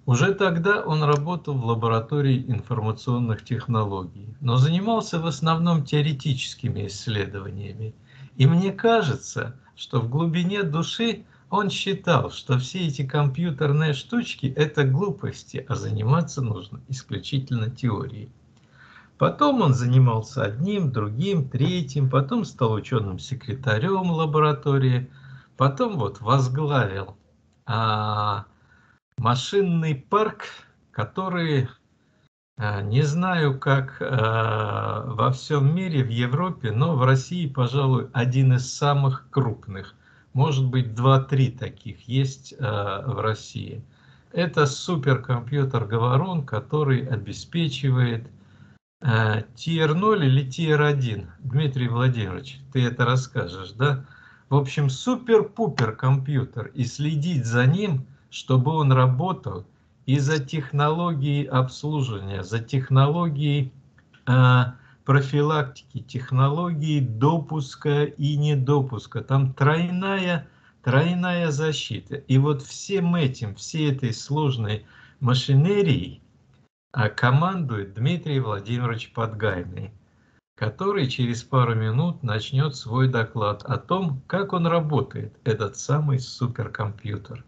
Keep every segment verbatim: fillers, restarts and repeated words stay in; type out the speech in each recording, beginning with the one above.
Уже тогда он работал в лаборатории информационных технологий, но занимался в основном теоретическими исследованиями. И мне кажется, что в глубине души он считал, что все эти компьютерные штучки – это глупости, а заниматься нужно исключительно теорией. Потом он занимался одним, другим, третьим, потом стал ученым секретарем лаборатории, потом вот возглавил а, машинный парк, который, а, не знаю, как а, во всем мире, в Европе, но в России, пожалуй, один из самых крупных. Может быть, два-три таких есть а, в России. Это суперкомпьютер Говорун, который обеспечивает Ти Эр ноль или Ти Эр один. Дмитрий Владимирович, ты это расскажешь, да? В общем, супер-пупер компьютер, и следить за ним, чтобы он работал, и за технологией обслуживания, за технологией э, профилактики, технологией допуска и недопуска. Там тройная, тройная защита. И вот всем этим, всей этой сложной машинерией а командует Дмитрий Владимирович Подгайный, который через пару минут начнет свой доклад о том, как он работает, этот самый суперкомпьютер.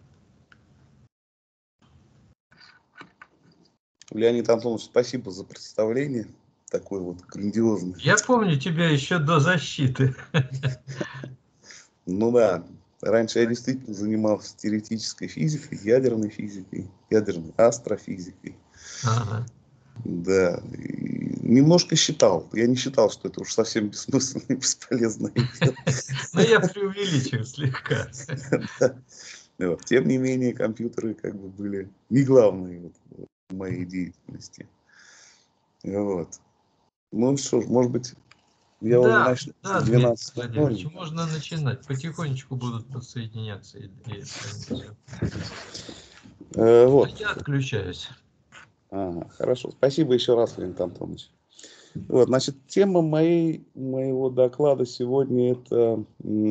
Леонид Антонович, спасибо за представление. Такой вот грандиозный. Я помню тебя еще до защиты. Ну да, раньше я действительно занимался теоретической физикой, ядерной физикой, ядерной астрофизикой. Ага. Да, и немножко считал. Я не считал, что это уж совсем бессмысленное, бесполезное дело. Но я преувеличил слегка. Тем не менее, компьютеры как бы были не главные в моей деятельности. Вот. Ну что ж, может быть, я да, уже начну да, с двенадцати ноль. можно начинать. Потихонечку будут подсоединяться. И, и, э, вот. Я отключаюсь. Ага, хорошо. Спасибо еще раз, Леонид Антонович. Вот, значит, тема моей, моего доклада сегодня – это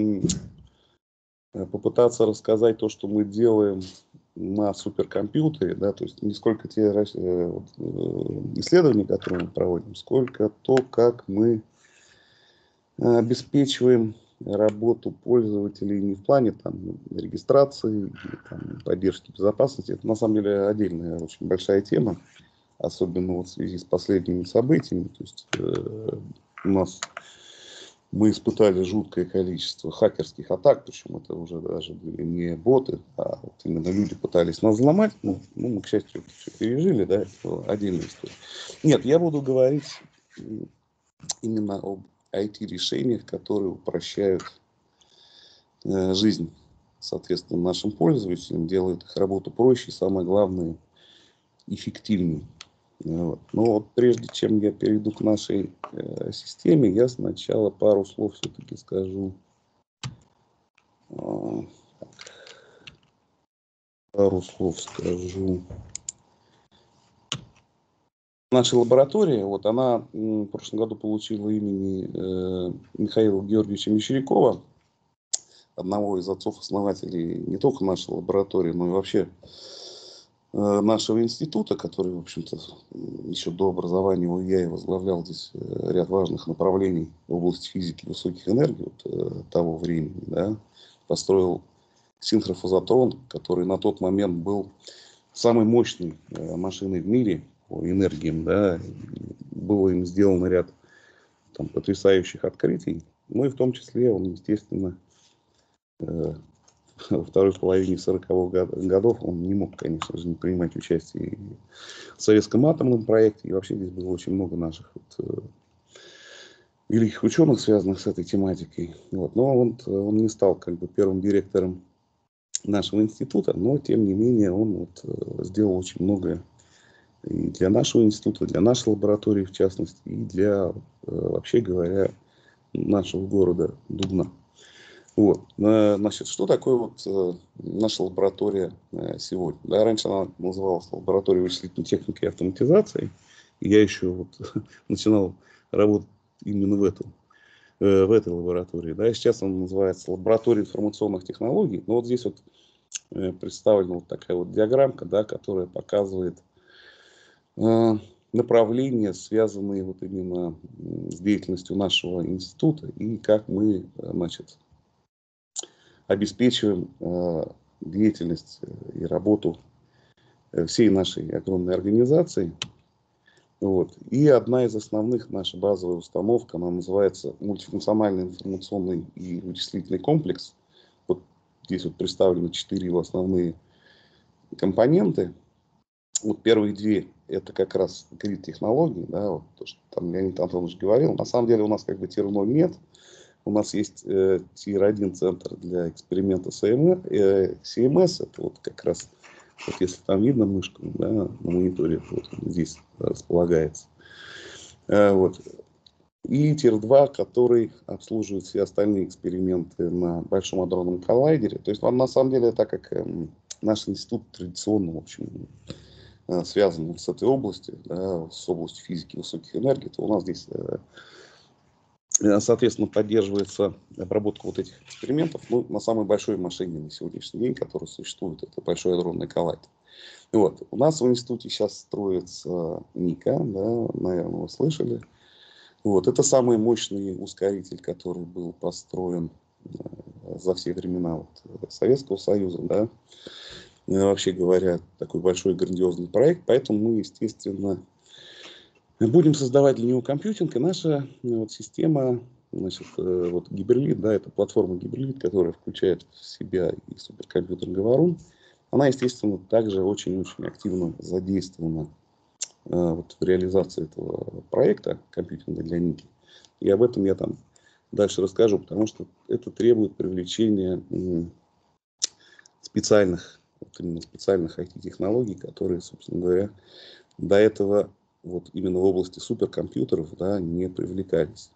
попытаться рассказать то, что мы делаем на суперкомпьютере, да, то есть не сколько те исследования, которые мы проводим, сколько то, как мы обеспечиваем работу пользователей не в плане там, регистрации, там, поддержки безопасности. Это на самом деле отдельная очень большая тема, особенно вот в связи с последними событиями. То есть э, у нас мы испытали жуткое количество хакерских атак, причем это уже даже были не боты, а вот именно люди пытались нас взломать. Ну, ну мы, к счастью, это все пережили, да, это отдельная история. Нет, я буду говорить именно об ай ти-решениях, которые упрощают э, жизнь, соответственно, нашим пользователям, делают их работу проще и, самое главное, эффективнее. Вот. Но вот прежде чем я перейду к нашей э, системе, я сначала пару слов все-таки скажу. Э, пару слов скажу. Наша лаборатория, вот она в прошлом году получила имени э, Михаила Георгиевича Мещерякова, одного из отцов-основателей не только нашей лаборатории, но и вообще э, нашего института, который, в общем-то, еще до образования его я и возглавлял здесь э, ряд важных направлений в области физики высоких энергий вот, э, того времени, да, построил синхрофазотрон, который на тот момент был самой мощной э, машиной в мире по энергиям, да, было им сделано ряд там, потрясающих открытий, ну и в том числе он, естественно, э, во второй половине сороковых годов он не мог, конечно же, не принимать участие в советском атомном проекте, и вообще здесь было очень много наших вот, э, великих ученых, связанных с этой тематикой, вот. Но он, он не стал как бы первым директором нашего института, но тем не менее он вот, э, сделал очень многое и для нашего института, для нашей лаборатории в частности, и для, вообще говоря, нашего города Дубна. Вот. Значит, что такое вот наша лаборатория сегодня? Да, раньше она называлась лабораторией вычислительной техники и автоматизации. И я еще вот начинал работать именно в, этом, в этой лаборатории. Да, сейчас она называется лаборатория информационных технологий. Но вот здесь вот представлена вот такая вот диаграммка, да, которая показывает э, направления, связанные вот именно с деятельностью нашего института и как мы, значит, обеспечиваем э, деятельность и работу всей нашей огромной организации. Вот. И одна из основных, наша базовая установка, она называется мультифункциональный информационный и вычислительный комплекс. Вот здесь вот представлены четыре его основные компоненты. Вот первые две это как раз грид-технологии, да, вот то, что там Леонид Антонович говорил. На самом деле у нас как бы тир ноль нет. У нас есть э, тир один центр для эксперимента си эм эс. Э, си эм эс это вот как раз, вот если там видно мышку, да, на мониторе, вот здесь располагается. Э, вот. И тир два, который обслуживает все остальные эксперименты на Большом адронном коллайдере. То есть, на самом деле, так как э, наш институт традиционно, в общем, э, связан с этой областью, да, с областью физики высоких энергий, то у нас здесь, э, соответственно, поддерживается обработка вот этих экспериментов, ну, на самой большой машине на сегодняшний день, которая существует, это Большой адронный коллайдер. Вот. У нас в институте сейчас строится Ника, да, наверное, вы слышали. Вот. Это самый мощный ускоритель, который был построен за все времена вот Советского Союза. Да. Вообще говоря, такой большой грандиозный проект. Поэтому мы, естественно, будем создавать для него компьютинг. И наша вот, система, значит, вот Гиберлит, да, это платформа Гиберлит, которая включает в себя и суперкомпьютер Говорун. Она, естественно, также очень-очень активно задействована вот, в реализации этого проекта компьютинга для Ники. И об этом я там дальше расскажу, потому что это требует привлечения специальных, вот именно специальных ай ти-технологий, которые, собственно говоря, до этого вот именно в области суперкомпьютеров, да, не привлекались.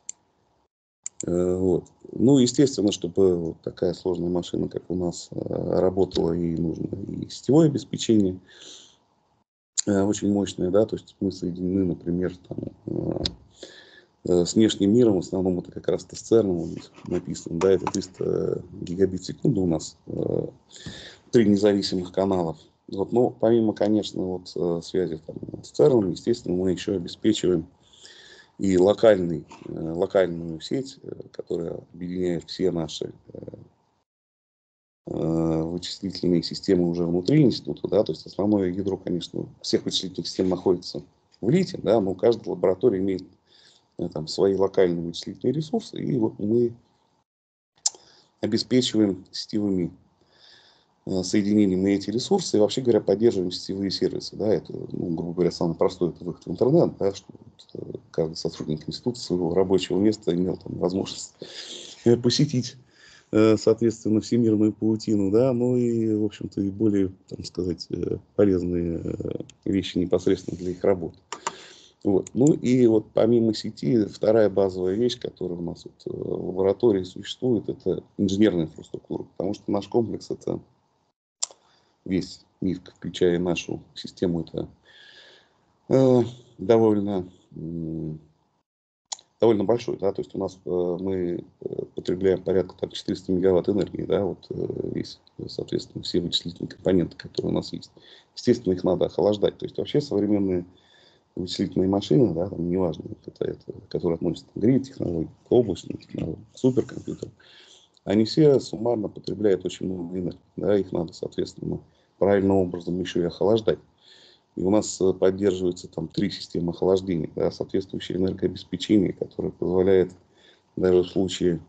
Вот. Ну, естественно, чтобы вот такая сложная машина, как у нас, работала, и нужно и сетевое обеспечение очень мощное, да, то есть мы соединены, например, там, с внешним миром, в основном это как раз ТСЦЕРН, вот здесь написано, да, это триста гигабит в секунду у нас, три независимых каналов. Вот, но помимо, конечно, вот связи там, с ЦЕРНом, естественно, мы еще обеспечиваем и локальный, локальную сеть, которая объединяет все наши вычислительные системы уже внутри института, да, то есть основное ядро, конечно, всех вычислительных систем находится в ЛИТе, да, но каждая лаборатория имеет там свои локальные вычислительные ресурсы, и вот мы обеспечиваем сетевыми соединением на эти ресурсы и, вообще говоря, поддерживаем сетевые сервисы. Да, это, ну, грубо говоря, самый простой это выход в интернет, да, чтобы каждый сотрудник института своего рабочего места имел там возможность посетить, соответственно, всемирную паутину, да, ну и, в общем-то, и более, там сказать, полезные вещи непосредственно для их работы. Вот. Ну и вот помимо сети, вторая базовая вещь, которая у нас вот в лаборатории существует, это инженерная инфраструктура, потому что наш комплекс это весь мир, включая нашу систему, это э, довольно, э, довольно большой, да, то есть у нас э, мы потребляем порядка там, четыреста мегаватт энергии, да, вот э, весь, соответственно, все вычислительные компоненты, которые у нас есть. Естественно, их надо охлаждать, то есть вообще современные вычислительные машины, да, там неважно, это, это, которые относятся к грид-технологии, к облачным технологиям, к суперкомпьютерам, они все суммарно потребляют очень много энергии, да, их надо, соответственно, правильным образом еще и охлаждать. И у нас поддерживается там три системы охлаждения, да, соответствующее энергообеспечение, которое позволяет даже в случае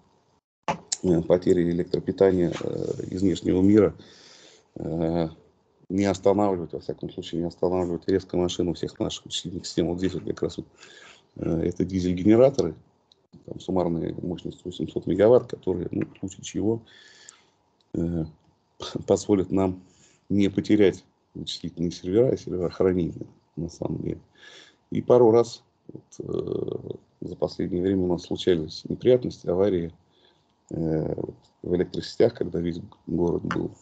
потери электропитания э, из внешнего мира э, не останавливать, во всяком случае, не останавливать резко машину всех наших вычислительных систем. Вот здесь вот как раз вот, э, это дизель-генераторы, там суммарная мощность восемьсот мегаватт, которые, ну, в случае чего, э, позволят нам не потерять вычислительные сервера и сервера хранения, на самом деле. И пару раз вот, э, за последнее время у нас случались неприятности, аварии э, в электросетях, когда весь город был,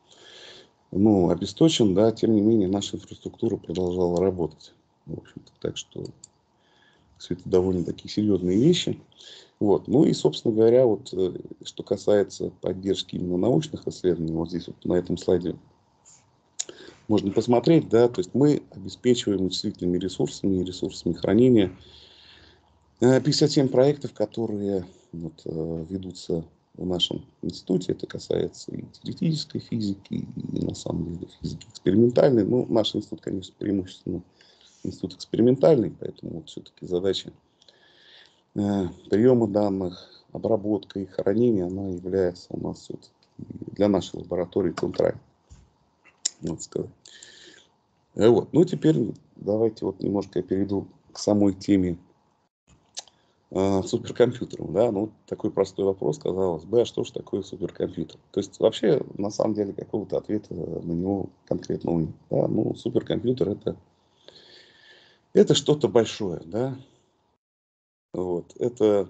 ну, обесточен, да, тем не менее наша инфраструктура продолжала работать. В общем-то, так что Все это довольно такие серьезные вещи. Вот. Ну и, собственно говоря, вот, что касается поддержки именно научных исследований, вот здесь вот на этом слайде можно посмотреть, да, то есть мы обеспечиваем вычислительными ресурсами и ресурсами хранения пятьдесят семь проектов, которые вот, ведутся в нашем институте. Это касается и теоретической физики, и на самом деле физики экспериментальной. Ну, наш институт, конечно, преимущественно институт экспериментальный, поэтому вот все-таки задача э, приема данных, обработка и хранения, она является у нас все-таки для нашей лаборатории центральной, надо сказать. Вот. Ну, теперь давайте вот немножко я перейду к самой теме э, суперкомпьютеров. Да? Ну, такой простой вопрос, казалось бы, а что же такое суперкомпьютер? То есть, вообще, на самом деле, какого-то ответа на него конкретного нет. Да? Ну, суперкомпьютер это, это что-то большое, да? Вот. Это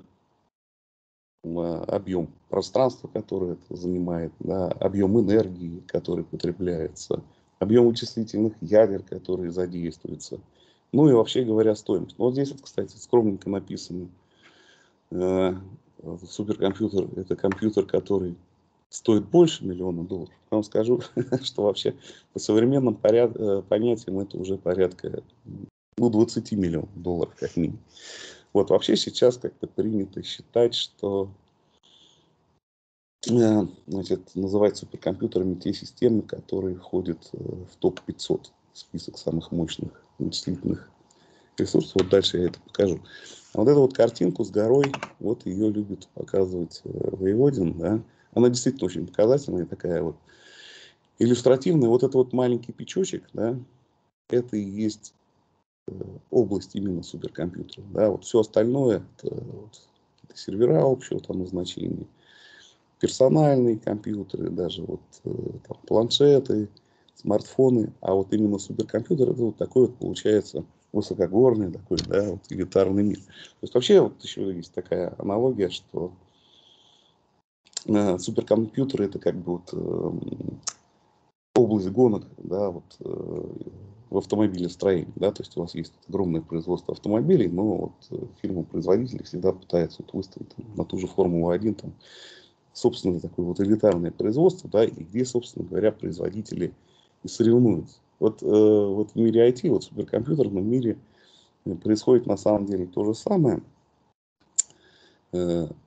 объем пространства, который это занимает, да, объем энергии, который потребляется, объем вычислительных ядер, которые задействуются. Ну и вообще говоря, стоимость. Вот здесь вот, кстати, скромненько написано. Э, суперкомпьютер – это компьютер, который стоит больше миллиона долларов. Я вам скажу, что вообще по современным поряд, понятиям это уже порядка ну, двадцать миллионов долларов как минимум. Вот вообще сейчас как-то принято считать, что значит, называть суперкомпьютерами те системы, которые входят в топ пятьсот, список самых мощных вычислительных ресурсов. Вот дальше я это покажу. А вот эту вот картинку с горой, вот ее любит показывать Воеводин. Да? Она действительно очень показательная, такая вот иллюстративная. Вот это вот маленький пятачок, да, это и есть область именно суперкомпьютеров. Да? Вот все остальное, это вот сервера общего там назначения, персональные компьютеры, даже вот там, планшеты, смартфоны, а вот именно суперкомпьютер это вот такой вот получается высокогорный такой, да, вот элитарный мир. То есть вообще вот еще есть такая аналогия, что э, суперкомпьютеры это как бы вот э, область гонок, да, вот э, в автомобилестроении, да, то есть у вас есть огромное производство автомобилей, но вот фирма-производитель всегда пытается вот выставить там, на ту же Формулу один там собственно, такое вот элитарное производство, да, и где, собственно говоря, производители и соревнуются. Вот, э, вот в мире ай ти, вот в суперкомпьютерном мире происходит на самом деле то же самое. Э,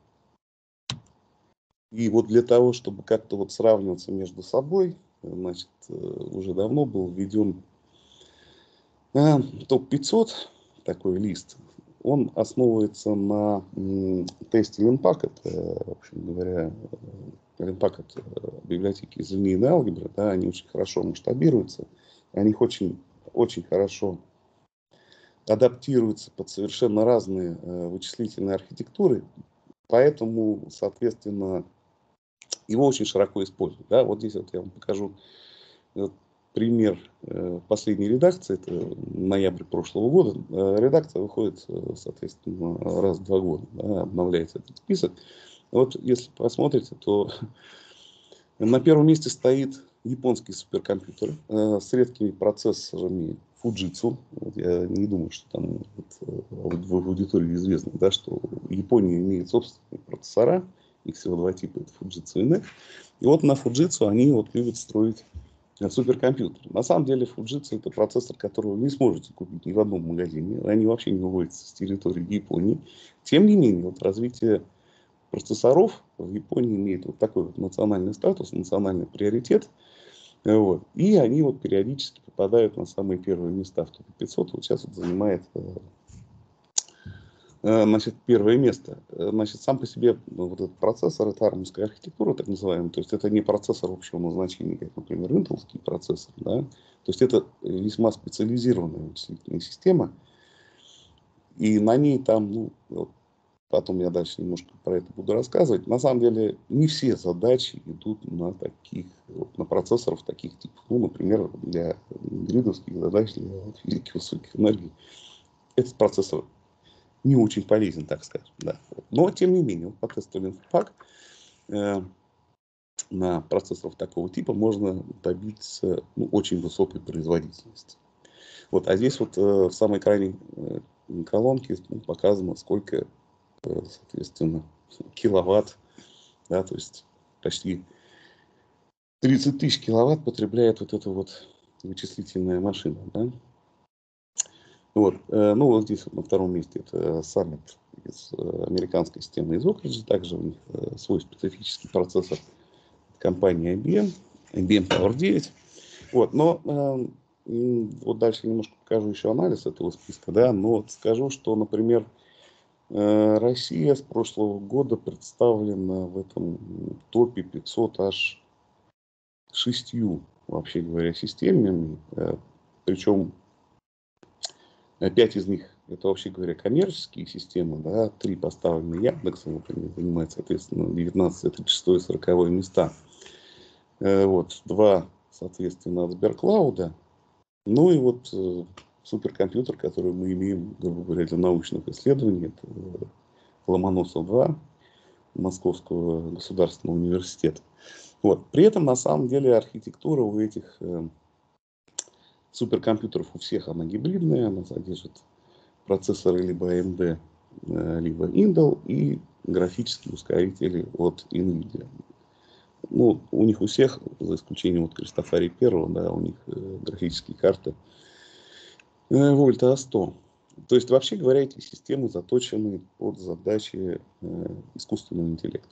и вот для того, чтобы как-то вот сравниваться между собой, значит, э, уже давно был введен э, топ пятьсот, такой лист. Он основывается на м, тесте Линпак, это, в общем говоря, Линпак это библиотеки из линейной алгебры, да, они очень хорошо масштабируются, они очень, очень хорошо адаптируются под совершенно разные э, вычислительные архитектуры, поэтому, соответственно, его очень широко используют. Да. Вот здесь вот я вам покажу вот, пример э, последней редакции, это ноябрь прошлого года. Э, редакция выходит, соответственно, раз в два года, да, обновляется этот список. Вот если посмотрите, то на первом месте стоит японский суперкомпьютер э, с редкими процессорами Fujitsu. Вот я не думаю, что там вот, в аудитории известно, да, что Япония имеет собственные процессора. Их всего два типа, это Fujitsu и эн и си. И вот на Fujitsu они вот любят строить суперкомпьютер. На самом деле Fujitsu это процессор, которого вы не сможете купить ни в одном магазине. Они вообще не выводятся с территории Японии. Тем не менее, вот развитие процессоров в Японии имеет вот такой вот национальный статус, национальный приоритет. Вот. И они вот периодически попадают на самые первые места в топ пятьсот. Вот сейчас вот занимает значит, первое место. Значит, сам по себе вот этот процессор, это армовская архитектура, так называемая. То есть это не процессор общего назначения, как, например, интеловский процессор. Да? То есть это весьма специализированная вычислительная система. И на ней там, ну, вот, потом я дальше немножко про это буду рассказывать. На самом деле не все задачи идут на таких, вот, на процессоров таких типов. Ну, например, для гридовских задач, для физики высоких энергий. Этот процессор не очень полезен, так скажем. Да. Но, тем не менее, по тесту Линпак э, на процессорах такого типа можно добиться ну, очень высокой производительности. Вот, а здесь вот э, в самой крайней э, колонке ну, показано, сколько, соответственно, киловатт, да, то есть почти тридцать тысяч киловатт потребляет вот эта вот вычислительная машина, да. Вот, ну вот здесь вот на втором месте это Summit из американской системы из Oak Ridge, также у них свой специфический процессор компании ай би эм, ай би эм Power девять. Вот, но вот дальше немножко покажу еще анализ этого списка, да, но скажу, что, например, Россия с прошлого года представлена в этом топе пятьсот аж шестью, вообще говоря, системами, причем пять из них это, вообще говоря, коммерческие системы, да, три поставлены Яндексом, вот они занимают, соответственно, девятнадцатое, тридцать шестое, сороковое места. Вот, два, соответственно, от Сберклауда. Ну и вот э, суперкомпьютер, который мы имеем, грубо говоря, для научных исследований, это Ломоносов два Московского государственного университета. Вот. При этом, на самом деле, архитектура у этих э, суперкомпьютеров у всех она гибридная, она содержит процессоры либо эй эм ди, э, либо Intel и графические ускорители от NVIDIA. Ну, у них у всех, за исключением вот Кристофори первого, да, у них э, графические карты э, Volta а сто. То есть, вообще говоря, эти системы заточены под задачи э, искусственного интеллекта.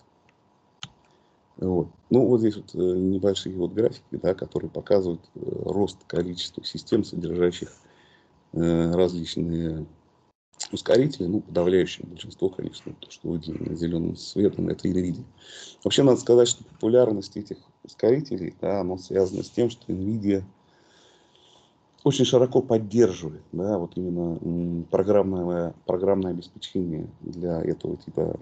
Вот. Ну, вот здесь вот э, небольшие вот графики, да, которые показывают э, рост количества систем, содержащих э, различные ускорители, ну, подавляющее большинство, конечно, то, что выделено зеленым цветом, это NVIDIA. Вообще, надо сказать, что популярность этих ускорителей, да, она связана с тем, что NVIDIA очень широко поддерживает, да, вот именно м, программное, программное обеспечение для этого типа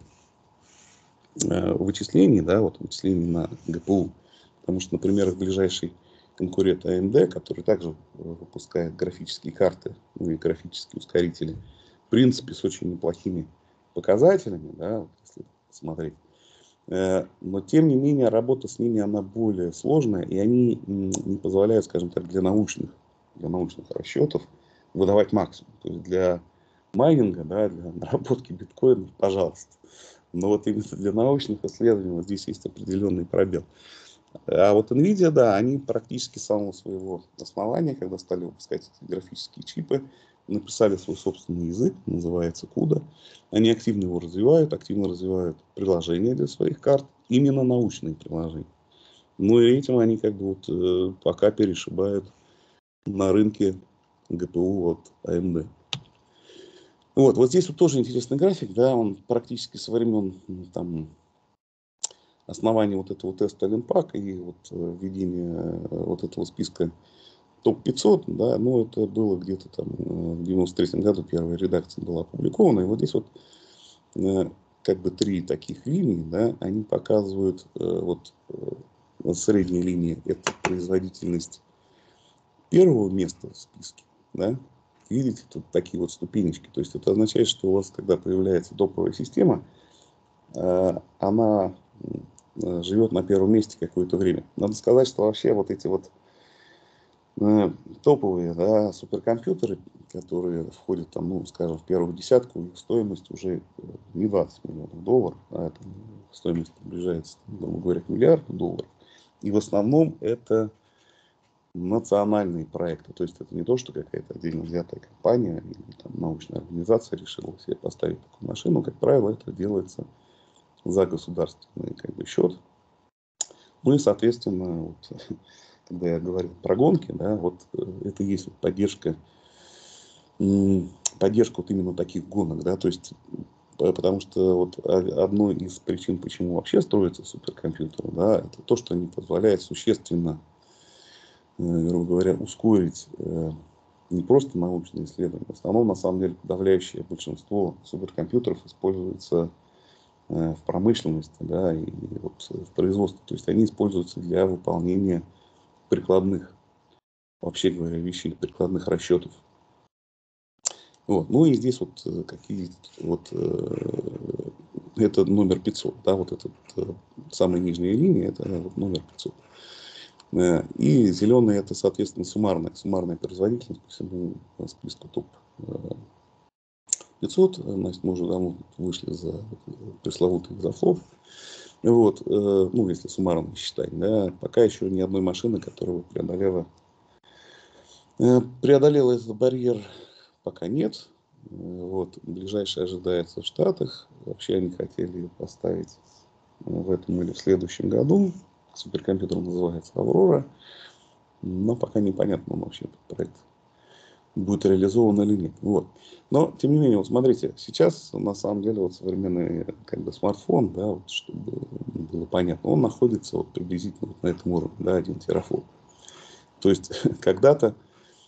э, вычислений, да, вот вычислений на джи пи ю. Потому что, например, их ближайший конкурент эй эм ди, который также выпускает графические карты, ну и графические ускорители, в принципе, с очень неплохими показателями, да, вот если смотреть. Но, тем не менее, работа с ними, она более сложная, и они не позволяют, скажем так, для научных, для научных расчетов выдавать максимум. То есть для майнинга, да, для наработки биткоина, пожалуйста. Но вот именно для научных исследований вот здесь есть определенный пробел. А вот NVIDIA, да, они практически с самого своего основания, когда стали выпускать эти графические чипы, написали свой собственный язык, называется куда. Они активно его развивают, активно развивают приложения для своих карт, именно научные приложения. Ну и этим они как бы вот э, пока перешибают на рынке джи пи ю от эй эм ди. Вот, вот здесь вот тоже интересный график, да, он практически со времен там основания вот этого теста Олимпак и вот введения вот этого списка топ пятьсот, да, ну это было где-то там в девяносто третьем году первая редакция была опубликована, и вот здесь вот как бы три таких линии, да, они показывают вот средняя линия это производительность первого места в списке, да, видите, тут такие вот ступенечки, то есть это означает, что у вас, когда появляется топовая система, она живет на первом месте какое-то время. Надо сказать, что вообще вот эти вот э, топовые, да, суперкомпьютеры, которые входят там, ну, скажем, в первую десятку, их стоимость уже не двадцать миллионов долларов, а это стоимость приближается, грубо говоря, к миллиарду долларов. И в основном это национальные проекты. То есть это не то, что какая-то отдельно взятая компания или там, научная организация решила себе поставить такую машину. Как правило, это делается за государственный как бы, счет. Ну и, соответственно, вот, когда я говорил про гонки, да, вот это и есть вот поддержка, поддержка вот именно таких гонок, да, то есть, потому что вот одной из причин, почему вообще строятся суперкомпьютеры, да, это то, что они позволяют существенно, грубо говоря, ускорить не просто научные исследования, в основном, на самом деле, подавляющее большинство суперкомпьютеров используется в промышленности, да, и вот в производстве. То есть они используются для выполнения прикладных, вообще говоря, вещей, прикладных расчетов. Вот. Ну и здесь вот какие вот это номер пятьсот, да, вот этот самая нижняя линия, это вот номер пятьсот. И зеленый это, соответственно, суммарная, суммарная производительность по всему списку топ пятьсот, значит, мы уже давно вышли за пресловутый экзофлот. Вот, э, ну, если суммарно считать, да, пока еще ни одной машины, которая бы преодолела, э, преодолела этот барьер, пока нет. Э, Вот, ближайшее ожидается в Штатах. Вообще они хотели ее поставить в этом или в следующем году. Суперкомпьютер называется «Аврора». Но пока непонятно, вообще этот проект будет реализован или нет. Вот. Но, тем не менее, вот смотрите, сейчас, на самом деле, вот современный как бы, смартфон, да, вот, чтобы было понятно, он находится вот, приблизительно вот на этом уровне, да, один терафлоп. То есть, когда-то,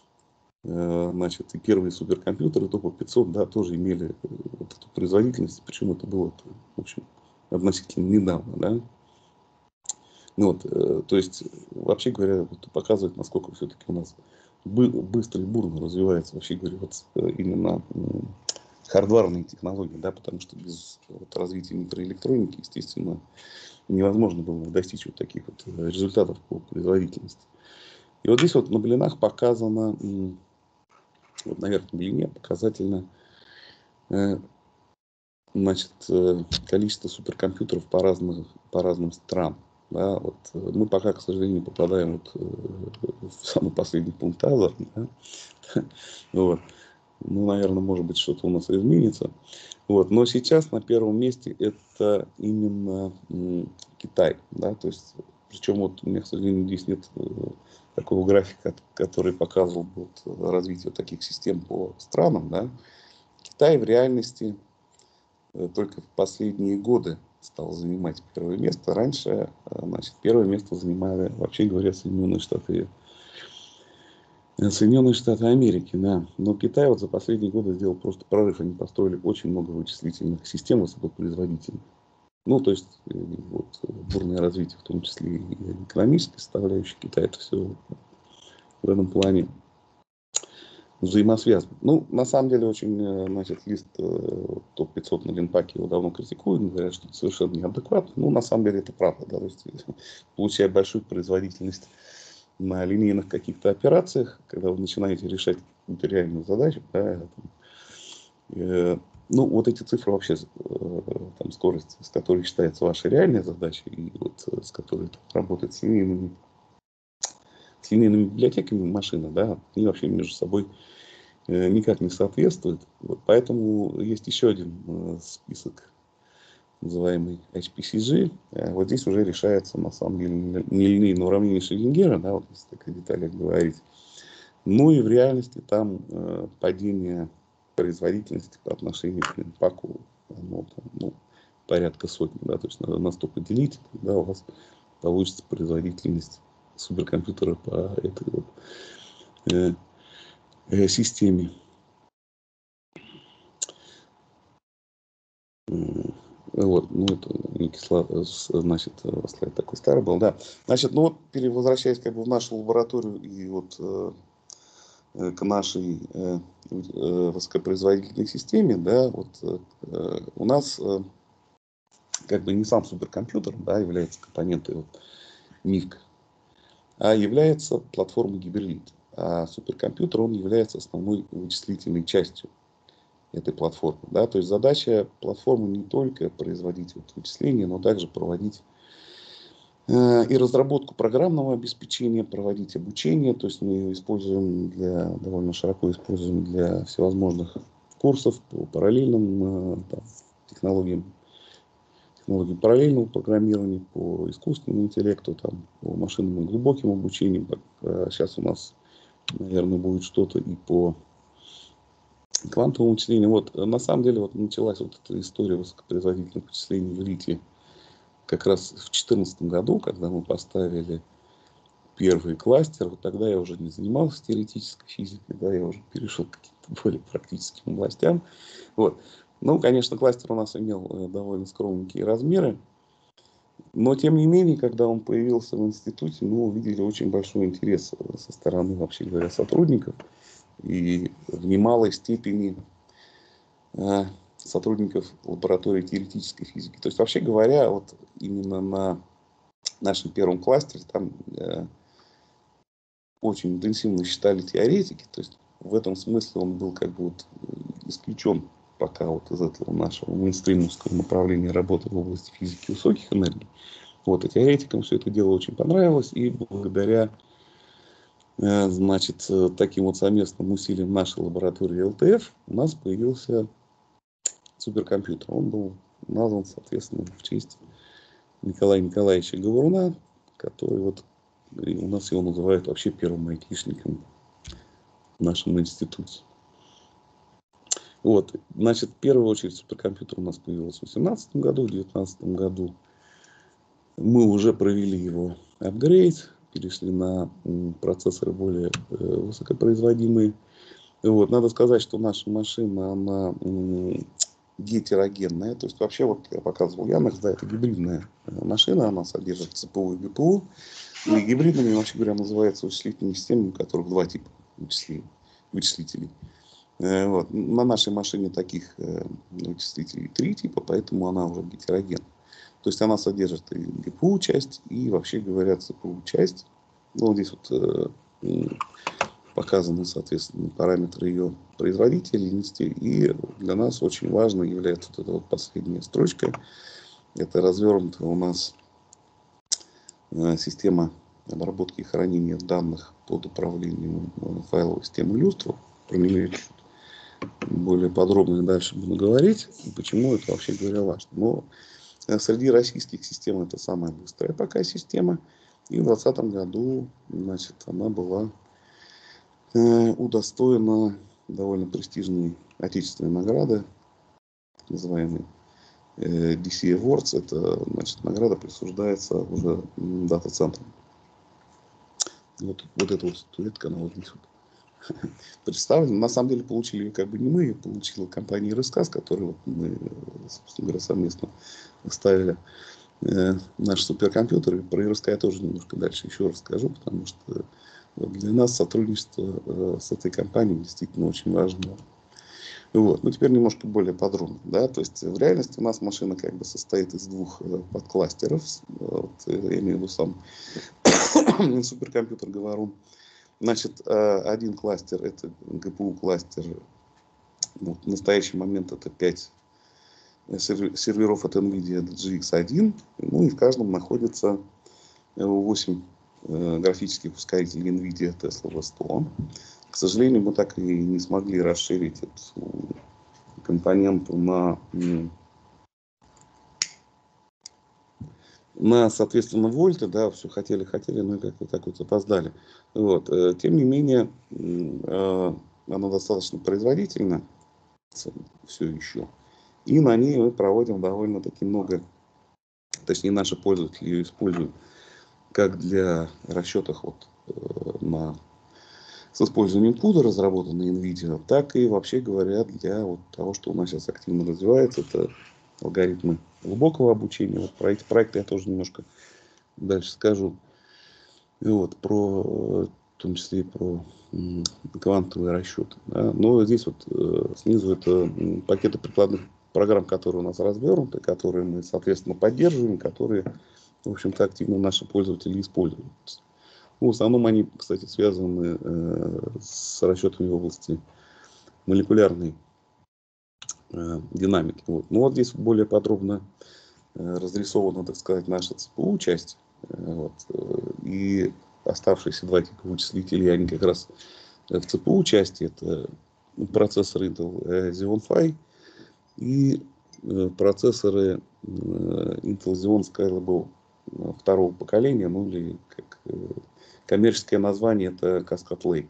э, значит, и первые суперкомпьютеры топа пятьсот, да, тоже имели э, вот эту производительность, причем это было, в общем, относительно недавно, да. Ну, вот, э, то есть, вообще говоря, вот, показывает, насколько все-таки у нас бы, быстро и бурно развивается, вообще говоря, вот, э, именно м, хардварные технологии, да, потому что без вот, развития микроэлектроники, естественно, невозможно было достичь вот таких вот э, результатов по производительности. И вот здесь вот на блинах показано, м, вот на верхней блине показательно, э, значит, э, количество суперкомпьютеров по разным, по разным странам. Да, вот, э, мы пока, к сожалению, попадаем вот, э, в самый последний пункт Азер. Да? Вот. Ну, наверное, может быть, что-то у нас изменится. Вот. Но сейчас на первом месте это именно м, Китай. Да? То есть, причем вот у меня, к сожалению, здесь нет э, такого графика, который показывал бы вот, развитие таких систем по странам. Да? Китай в реальности э, только в последние годы стал занимать первое место. Раньше, э, значит, первое место занимали, вообще говоря, Соединенные Штаты, э, Соединенные Штаты Америки, да. Но Китай вот за последние годы сделал просто прорыв. Они построили очень много вычислительных систем высокопроизводительных. Ну, то есть, э, вот, бурное развитие, в том числе и экономической составляющей Китая, это все в этом плане взаимосвязано. Ну, на самом деле, очень, э, значит, лист э, топ пятьсот на Линпаке его давно критикуют, говорят, что это совершенно неадекватно. Ну, на самом деле, это правда, да, то есть, получая большую производительность на линейных каких-то операциях, когда вы начинаете решать какую-то реальную задачу, да, там, э, ну, вот эти цифры вообще, э, там, скорость, с которой считается ваша реальная задача, и вот э, с которой там, работает с линейными, с линейными библиотеками машина, да, они вообще между собой э, никак не соответствуют. Вот, поэтому есть еще один э, список, называемый эйч пи си джи. Э, вот здесь уже решается, на самом деле, нелинейное уравнение Шрёдингера, да, вот если так о деталях говорить. Ну и в реальности там э, падение производительности по отношению к Линпаку, оно, там, ну, порядка сотни, да, то есть надо на сто поделить, тогда у вас получится производительность суперкомпьютера по этой вот, э, э, системе. Вот, ну, это некий слайд, значит, слайд такой старый был, да. Значит, ну вот, перевозвращаясь как бы в нашу лабораторию и вот э, к нашей э, э, высокопроизводительной системе, да, вот э, у нас э, как бы не сам суперкомпьютер, да, является компонентой вот, мифка, а является платформой Гиберлит. А суперкомпьютер, он является основной вычислительной частью этой платформы. Да? То есть задача платформы не только производить вот вычисления, но также проводить э, и разработку программного обеспечения, проводить обучение. То есть мы ее используем для, довольно широко используем для всевозможных курсов по параллельным э, там, технологиям, технологиям параллельного программирования, по искусственному интеллекту, там, по машинным и глубоким обучениям. Сейчас у нас, наверное, будет что-то и по квантовому вычислению. Вот, на самом деле вот началась вот эта история высокопроизводительных вычислений в элите как раз в две тысячи четырнадцатом году, когда мы поставили первый кластер. Вот тогда я уже не занимался теоретической физикой, да, я уже перешел к каким-то более практическим областям. Вот. Ну, конечно, кластер у нас имел довольно скромненькие размеры, но тем не менее, когда он появился в институте, мы увидели очень большой интерес со стороны, вообще говоря, сотрудников и в немалой степени сотрудников лаборатории теоретической физики. То есть, вообще говоря, вот именно на нашем первом кластере там э, очень интенсивно считали теоретики. То есть, в этом смысле он был как бы вот исключен пока вот из этого нашего мейнстримовского направления работы в области физики высоких энергий. Вот, и теоретикам все это дело очень понравилось, и благодаря, значит, таким вот совместным усилиям нашей лаборатории эл тэ эф у нас появился суперкомпьютер. Он был назван, соответственно, в честь Николая Николаевича Говоруна, который вот у нас его называют вообще первым айтишником в нашем институте. Вот, значит, в первую очередь суперкомпьютер у нас появился в две тысячи восемнадцатом году, в две тысячи девятнадцатом году мы уже провели его апгрейд, перешли на процессоры более высокопроизводимые. Вот, надо сказать, что наша машина, она гетерогенная, то есть вообще вот я показывал Яндекс, да, это гибридная машина, она содержит цэ пэ у и бэ пэ у, и гибридными, вообще говоря, называются вычислительными системами, у которых два типа вычислителей. Вот. На нашей машине таких вычислителей три типа, поэтому она уже гетерогенна. То есть она содержит и джи пи ю-часть, и вообще говоря, цэ пэ у-часть. Ну, здесь вот э, показаны, соответственно, параметры ее производительности. И для нас очень важно является вот эта вот последняя строчка. Это развернутая у нас э, система обработки и хранения данных под управлением файловой системы Люстра. Про нее более подробно дальше буду говорить, почему это вообще говоря важно. Но среди российских систем это самая быстрая пока система. И в двадцатом году, значит, она была э, удостоена довольно престижной отечественной награды, называемой э, ди си Awards. Это, значит, награда присуждается уже дата-центрам. Вот, вот эта вот статуэтка, она вот здесь вот представлена. На самом деле получили ее как бы не мы, ее получила компания Ирсказ, которую вот мы, собственно говоря, совместно ставили э, наш суперкомпьютер. И про Ирсказ я тоже немножко дальше еще расскажу, потому что вот для нас сотрудничество э, с этой компанией действительно очень важно. Вот. Ну, теперь немножко более подробно. Да? То есть в реальности у нас машина как бы состоит из двух э, подкластеров. Вот, я имею в виду сам суперкомпьютер Говорун. Значит, один кластер это джи пи ю-кластер. Вот, в настоящий момент это пять серверов от NVIDIA джи икс один. Ну и в каждом находится восемь графических ускорителей NVIDIA Tesla ви сто. К сожалению, мы так и не смогли расширить эту компоненту на, на соответственно, вольты. Да, все хотели, хотели, но как-то так вот опоздали. Вот. Тем не менее, она достаточно производительна все еще. И на ней мы проводим довольно-таки много, точнее наши пользователи ее используют как для расчетов вот, на, с использованием пуда, разработанной NVIDIA, так и вообще говоря для вот того, что у нас сейчас активно развивается, это алгоритмы глубокого обучения. Вот про эти проекты я тоже немножко дальше скажу. И вот про, в том числе и про м, квантовые расчеты. Да. Но здесь вот э, снизу это пакеты прикладных программ, которые у нас развернуты, которые мы, соответственно, поддерживаем, которые, в общем-то, активно наши пользователи используют. Ну, в основном они, кстати, связаны э, с расчетами в области молекулярной э, динамики. Вот. Ну вот здесь более подробно э, разрисована, так сказать, наша цэ пэ у-часть. Э, вот, э, и оставшиеся два типа вычислителей, они как раз в цэ пэ у-части. Это процессоры Intel Xeon Phi и э, процессоры э, Intel Xeon Scalable второго поколения, ну или как э, коммерческое название это Cascade Lake.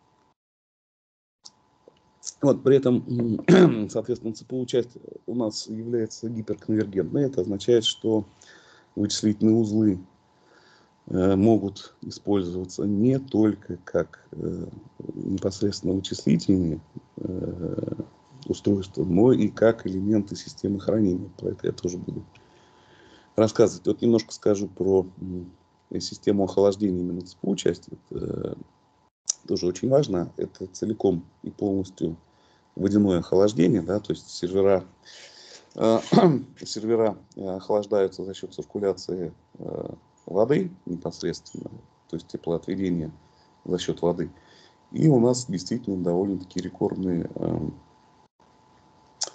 Вот, при этом, соответственно, цэ пэ у-часть у нас является гиперконвергентной. Это означает, что вычислительные узлы э, могут использоваться не только как э, непосредственно вычислительные э, устройства, но и как элементы системы хранения. Про это я тоже буду рассказывать. Вот немножко скажу про э, систему охлаждения именно цэ пэ у-части. Это э, тоже очень важно. Это целиком и полностью водяное охлаждение, да, то есть сервера, э, сервера охлаждаются за счет циркуляции э, воды непосредственно, то есть теплоотведения за счет воды. И у нас действительно довольно-таки рекордные э,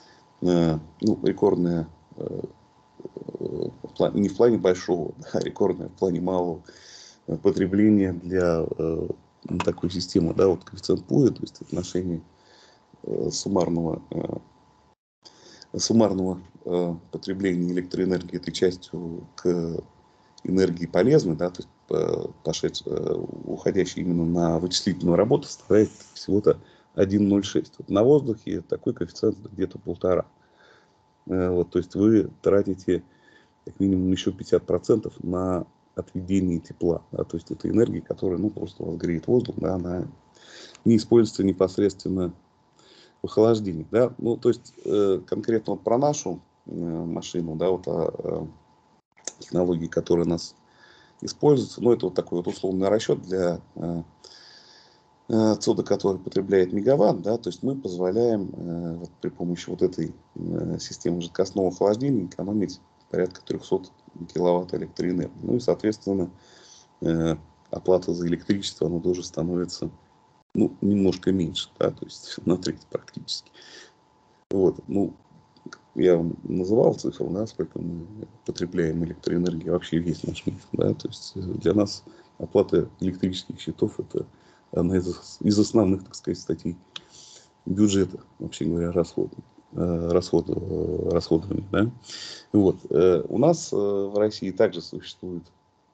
э, ну, рекордная, э, в плане, не в плане большого, а рекордная в плане малого потребления для э, такой системы, да, вот коэффициент Пуэ, то есть отношение э, суммарного, э, суммарного э, потребления электроэнергии этой частью к энергии полезной, да, то есть э, пошедшей, э, уходящей именно на вычислительную работу, составляет всего-то один целых ноль шесть. Вот на воздухе такой коэффициент где-то полтора. Э, вот, то есть вы тратите как минимум еще пятьдесят процентов на отведение тепла. Да, то есть это энергия, которая ну, просто у вас греет воздух, да, она не используется непосредственно в охлаждении. Да. Ну, то есть э, конкретно вот про нашу э, машину, да, вот о, о технологии, которые у нас используются, ну, это вот такой вот условный расчет для э, э, ЦОДа, который потребляет мегаватт, да, то есть мы позволяем э, вот при помощи вот этой э, системы жидкостного охлаждения экономить порядка триста киловатт электроэнергии. Ну и, соответственно, э, оплата за электричество, она тоже становится ну, немножко меньше, да, то есть на треть практически. Вот, ну, я вам называл цифру, да, сколько мы потребляем электроэнергии вообще весь наш мир, да, то есть для нас оплата электрических счетов это одна из, из основных, так сказать, статей бюджета, вообще говоря, расход, расход, расходований, да. Вот. У нас в России также существует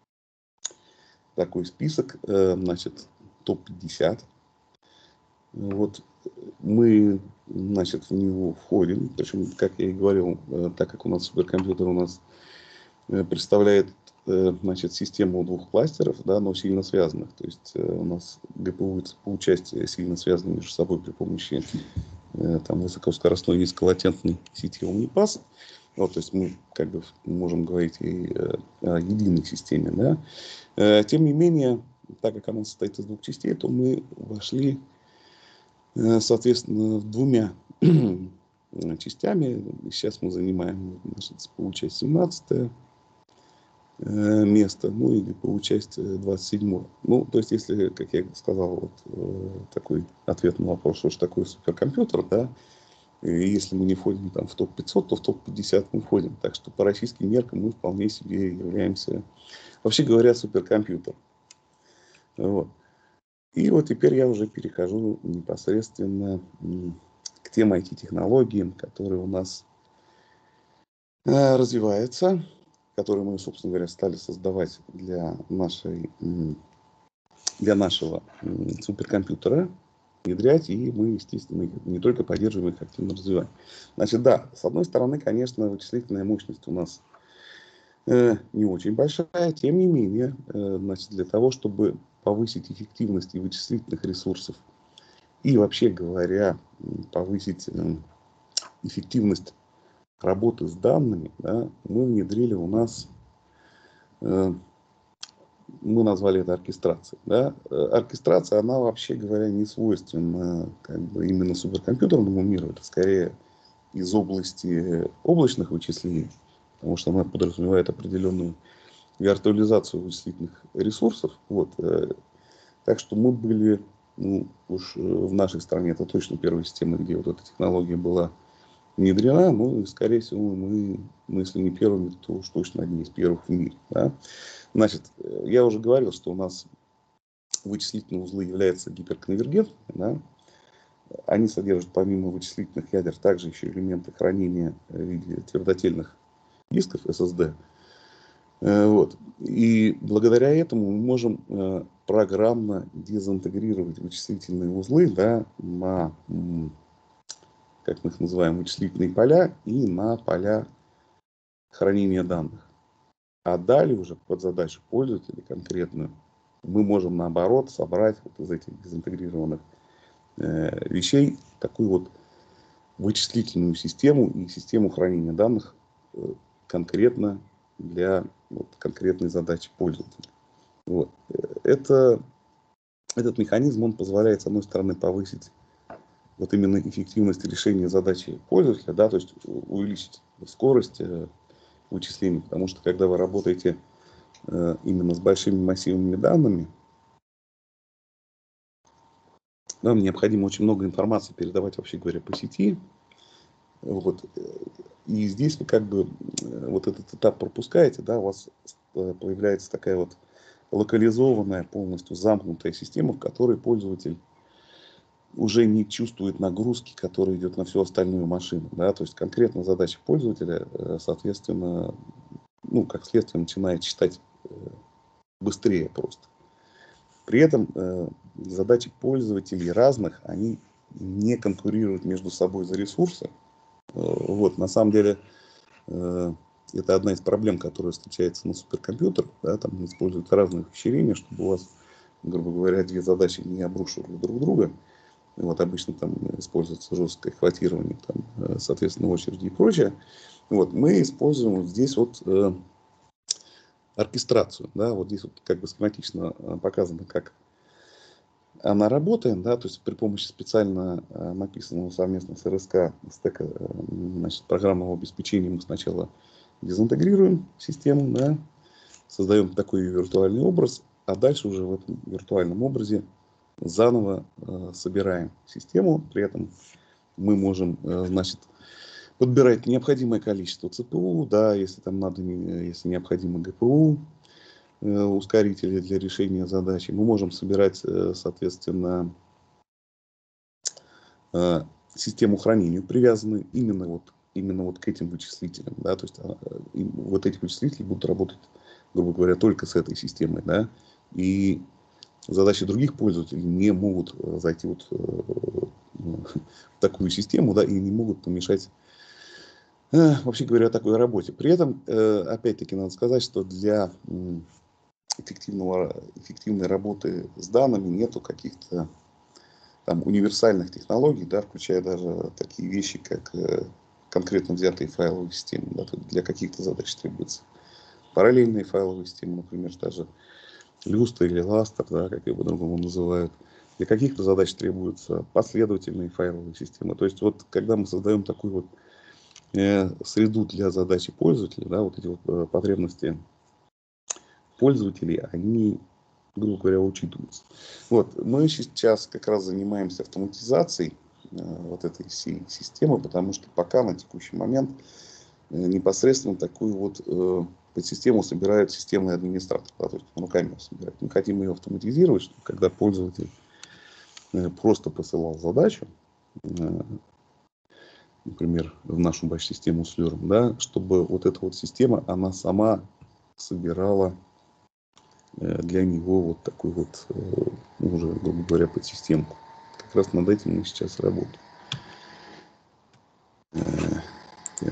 такой список, значит, топ пятьдесят. Вот. Мы, значит, в него входим. Причем, как я и говорил, так как у нас суперкомпьютер у нас представляет, значит, систему двух кластеров, да, но сильно связанных. То есть у нас ГПУ и ЦПУ части сильно связаны между собой при помощи там, высокоскоростной низколатентной сети Omnipass. Вот, то есть мы как бы можем говорить и о единой системе. Да. Тем не менее, так как она состоит из двух частей, то мы вошли, соответственно, двумя частями. Сейчас мы занимаем, значит, ЦПУ часть семнадцатое место, ну и ГПУ часть двадцать седьмое. Ну, то есть, если, как я сказал, вот такой ответ на вопрос, что же такое суперкомпьютер, да, и если мы не входим там в топ пятьсот, то в топ пятьдесят мы входим. Так что по российским меркам мы вполне себе являемся, вообще говоря, суперкомпьютером. Вот. И вот теперь я уже перехожу непосредственно к тем ай ти-технологиям, которые у нас развиваются, которые мы, собственно говоря, стали создавать для, нашей, для нашего суперкомпьютера, внедрять, и мы, естественно, не только поддерживаем их, активно развиваем. Значит, да, с одной стороны, конечно, вычислительная мощность у нас э, не очень большая, тем не менее, э, значит, для того, чтобы повысить эффективность и вычислительных ресурсов и, вообще говоря, повысить э, эффективность работы с данными, да, мы внедрили у нас, э, мы назвали это оркестрацией. Да. Оркестрация, она, вообще говоря, не свойственна как бы, именно суперкомпьютерному миру. Это скорее из области облачных вычислений, потому что она подразумевает определенную виртуализацию вычислительных ресурсов. Вот. Так что мы были, ну, уж в нашей стране, это точно первая система, где вот эта технология была внедрена, ну, и, скорее всего, мы, мы, если не первыми, то уж точно одни из первых в мире. Да. Значит, я уже говорил, что у нас вычислительные узлы являются гиперконвергентными. Да. Они содержат помимо вычислительных ядер также еще элементы хранения в виде твердотельных дисков эс эс ди. Вот. И благодаря этому мы можем программно дезинтегрировать вычислительные узлы, да, на, как мы их называем, вычислительные поля и на поля хранения данных. А далее уже под задачу пользователя конкретную мы можем наоборот собрать вот из этих дезинтегрированных э, вещей такую вот вычислительную систему и систему хранения данных э, конкретно для вот, конкретной задачи пользователя. Вот. Это, этот механизм он позволяет, с одной стороны, повысить вот именно эффективность решения задачи пользователя, да, то есть увеличить скорость э, вычислений, потому что когда вы работаете э, именно с большими массивными данными, нам необходимо очень много информации передавать, вообще говоря, по сети. Вот. И здесь вы как бы вот этот этап пропускаете, да, у вас появляется такая вот локализованная, полностью замкнутая система, в которой пользователь уже не чувствует нагрузки, которая идет на всю остальную машину. Да? То есть конкретно задача пользователя, соответственно, ну, как следствие, начинает читать быстрее просто. При этом э, задачи пользователей разных, они не конкурируют между собой за ресурсы. Э, вот, на самом деле, э, это одна из проблем, которая встречается на суперкомпьютерах. Да, там используют разные ухищрения, чтобы у вас, грубо говоря, две задачи не обрушивали друг друга. Вот, обычно там используется жесткое хватирование, там, соответственно, очереди и прочее. Вот, мы используем вот здесь вот э, оркестрацию. Да, вот здесь вот как бы схематично показано, как она работает, да, то есть при помощи специально э, написанного совместно с эр эс ка стека э, значит, программного обеспечения мы сначала дезинтегрируем систему, да, создаем такой виртуальный образ, а дальше уже в этом виртуальном образе заново э, собираем систему. При этом мы можем, э, значит, подбирать необходимое количество цэ пэ у, да, если там надо, если необходимо гэ пэ у, э, ускорители для решения задачи. Мы можем собирать, э, соответственно, э, систему хранения, привязанную именно вот, именно вот к этим вычислителям. Да, то есть э, вот эти вычислители будут работать, грубо говоря, только с этой системой. Да, и задачи других пользователей не могут зайти вот в такую систему, да, и не могут помешать, вообще говоря, такой работе. При этом, опять-таки, надо сказать, что для эффективного, эффективной работы с данными нету каких-то там универсальных технологий, да, включая даже такие вещи, как конкретно взятые файловые системы. Да, для каких-то задач требуется параллельные файловые системы, например, даже люстра или ластер, да, как ее по-другому называют. Для каких-то задач требуются последовательные файловые системы. То есть вот когда мы создаем такую вот э, среду для задачи пользователя, да, вот эти вот э, потребности пользователей, они, грубо говоря, учитываются. Вот. Мы сейчас как раз занимаемся автоматизацией э, вот этой всей системы, потому что пока на текущий момент э, непосредственно такую вот э, подсистему собирает системный администратор, да, то есть руками его собирает. Мы хотим ее автоматизировать, чтобы когда пользователь э, просто посылал задачу, э, например, в нашу баш-систему с люром, да, чтобы вот эта вот система, она сама собирала э, для него вот такую вот, э, ну, уже, грубо говоря, подсистемку. Как раз над этим мы сейчас работаем. Э,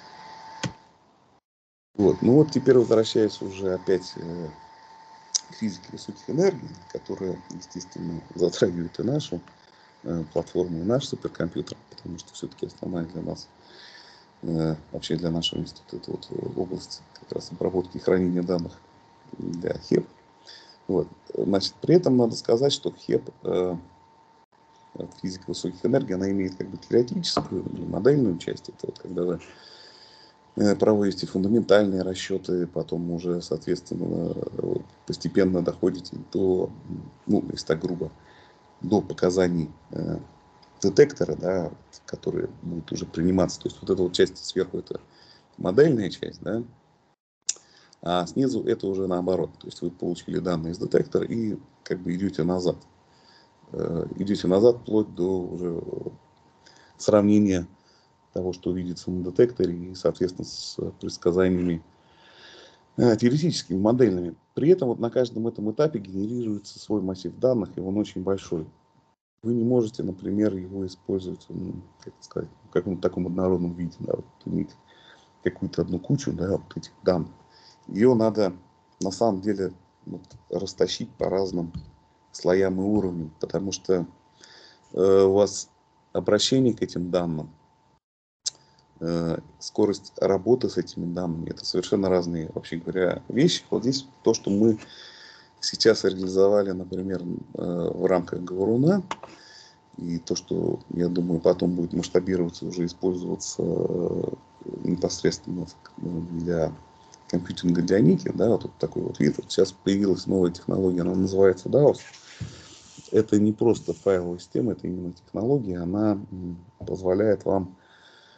вот. Ну вот теперь возвращаясь уже опять э, к физике высоких энергий, которая, естественно, затрагивает и нашу э, платформу, и наш суперкомпьютер, потому что все-таки основная для нас, э, вообще для нашего института, вот, область как раз обработки и хранения данных для хэп. Вот. Значит, при этом надо сказать, что хэп, э, физика высоких энергий, она имеет как бы теоретическую и модельную часть. Это вот когда вы проводите фундаментальные расчеты, потом уже, соответственно, постепенно доходите до, ну, если так грубо, до показаний э, детектора, да, который будет уже приниматься. То есть вот эта вот часть сверху это модельная часть, да, а снизу это уже наоборот. То есть вы получили данные из детектора и как бы идете назад. Э, идете назад вплоть до уже сравнения того, что видится на детекторе, и, соответственно, с предсказаниями э, теоретическими, модельными. При этом вот на каждом этом этапе генерируется свой массив данных, и он очень большой. Вы не можете, например, его использовать, ну, как сказать, в каком-то таком однородном виде, да, вот иметь какую-то одну кучу, да, вот этих данных. Ее надо на самом деле вот растащить по разным слоям и уровням, потому что э, у вас обращение к этим данным, э, скорость работы с этими данными, это совершенно разные, вообще говоря, вещи. Вот здесь то, что мы сейчас реализовали, например, э, в рамках Говоруна, и то, что, я думаю, потом будет масштабироваться, уже использоваться э, непосредственно для компьютинга для Ники, да, вот такой вот вид. Вот сейчас появилась новая технология, она называется даус. Это не просто файловая система, это именно технология, она позволяет вам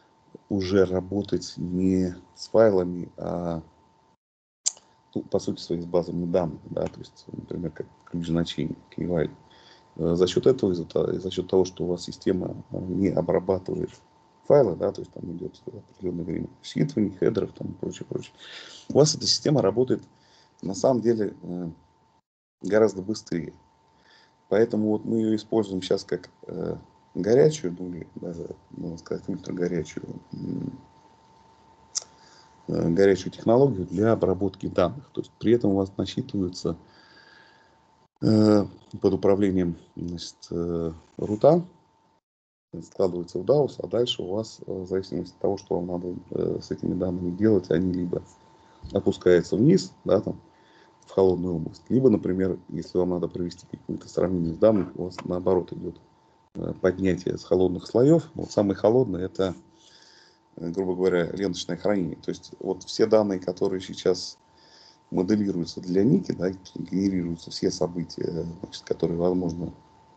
уже работать не с файлами, а, ну, по сути своей, с базами данных, да, то есть, например, как ключ значений, key-value. За счет этого, за счет того, что у вас система не обрабатывает файлы, да, то есть там идет определенное время считывания, хедеров, там, и прочее, прочее, у вас эта система работает на самом деле гораздо быстрее. Поэтому вот мы ее используем сейчас как э, горячую, ну или даже, можно сказать, ультрагорячую, э, горячую технологию для обработки данных. То есть при этом у вас насчитываются э, под управлением, значит, э, рута, складывается в даус, а дальше у вас, в зависимости от того, что вам надо э, с этими данными делать, они либо опускаются вниз, да, там, в холодную область, либо, например, если вам надо провести какое-то сравнение с данными, у вас наоборот идет поднятие с холодных слоев. Вот самый холодный — это, грубо говоря, ленточное хранение. То есть вот все данные, которые сейчас моделируются для Ники, да, генерируются все события, значит, которые возможны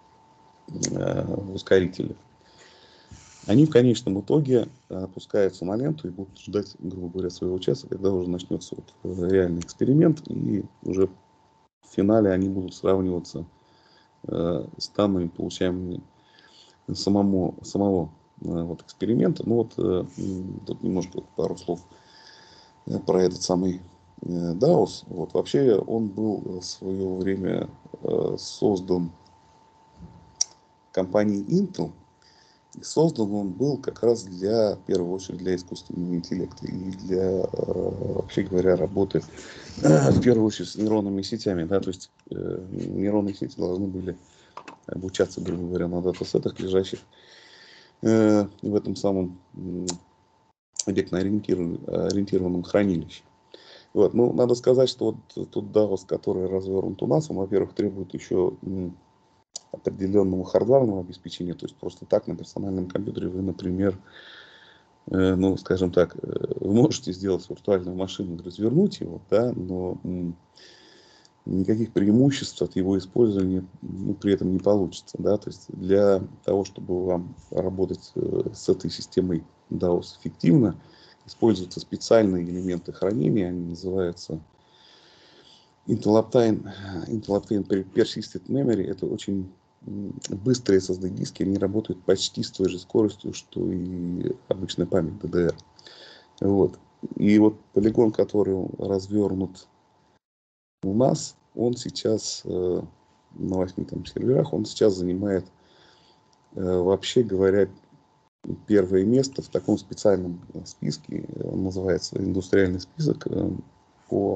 в ускорителе, они в конечном итоге опускаются на ленту и будут ждать, грубо говоря, своего часа, когда уже начнется вот реальный эксперимент, и уже в финале они будут сравниваться э, с данными, получаемыми самому, самого э, вот, эксперимента. Ну вот э, тут немножко вот, пару слов про этот самый э, даус. Вот, вообще он был в свое время э, создан компанией Intel. И создан он был как раз для, в первую очередь, для искусственного интеллекта и для, вообще говоря, работы в первую очередь с нейронными сетями. Да? То есть э, нейронные сети должны были обучаться, грубо говоря, на датасетах, лежащих э, в этом самом э, объектно-ориентированном хранилище. Вот. Ну, надо сказать, что вот тот даус, который развернут у нас, он, во-первых, требует еще определенного хардварного обеспечения. То есть просто так на персональном компьютере вы, например, э, ну, скажем так, э, вы можете сделать виртуальную машину, развернуть его, да, но м, никаких преимуществ от его использования, ну, при этом не получится. Да? То есть для того, чтобы вам работать э, с этой системой даус эффективно, используются специальные элементы хранения, они называются Intel Optane, Intel Optane Persistent Memory. Это очень быстрые эс эс ди-диски, они работают почти с той же скоростью, что и обычная память ди ди ар. Вот. И вот полигон, который развернут у нас, он сейчас э, на восьми там серверах, он сейчас занимает, э, вообще говоря, первое место в таком специальном списке. Он называется индустриальный список э, по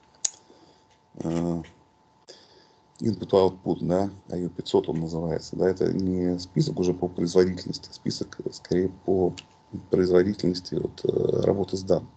э, input-output, да, ай ю пятьсот он называется, да, это не список уже по производительности, а список скорее по производительности вот, работы с данными.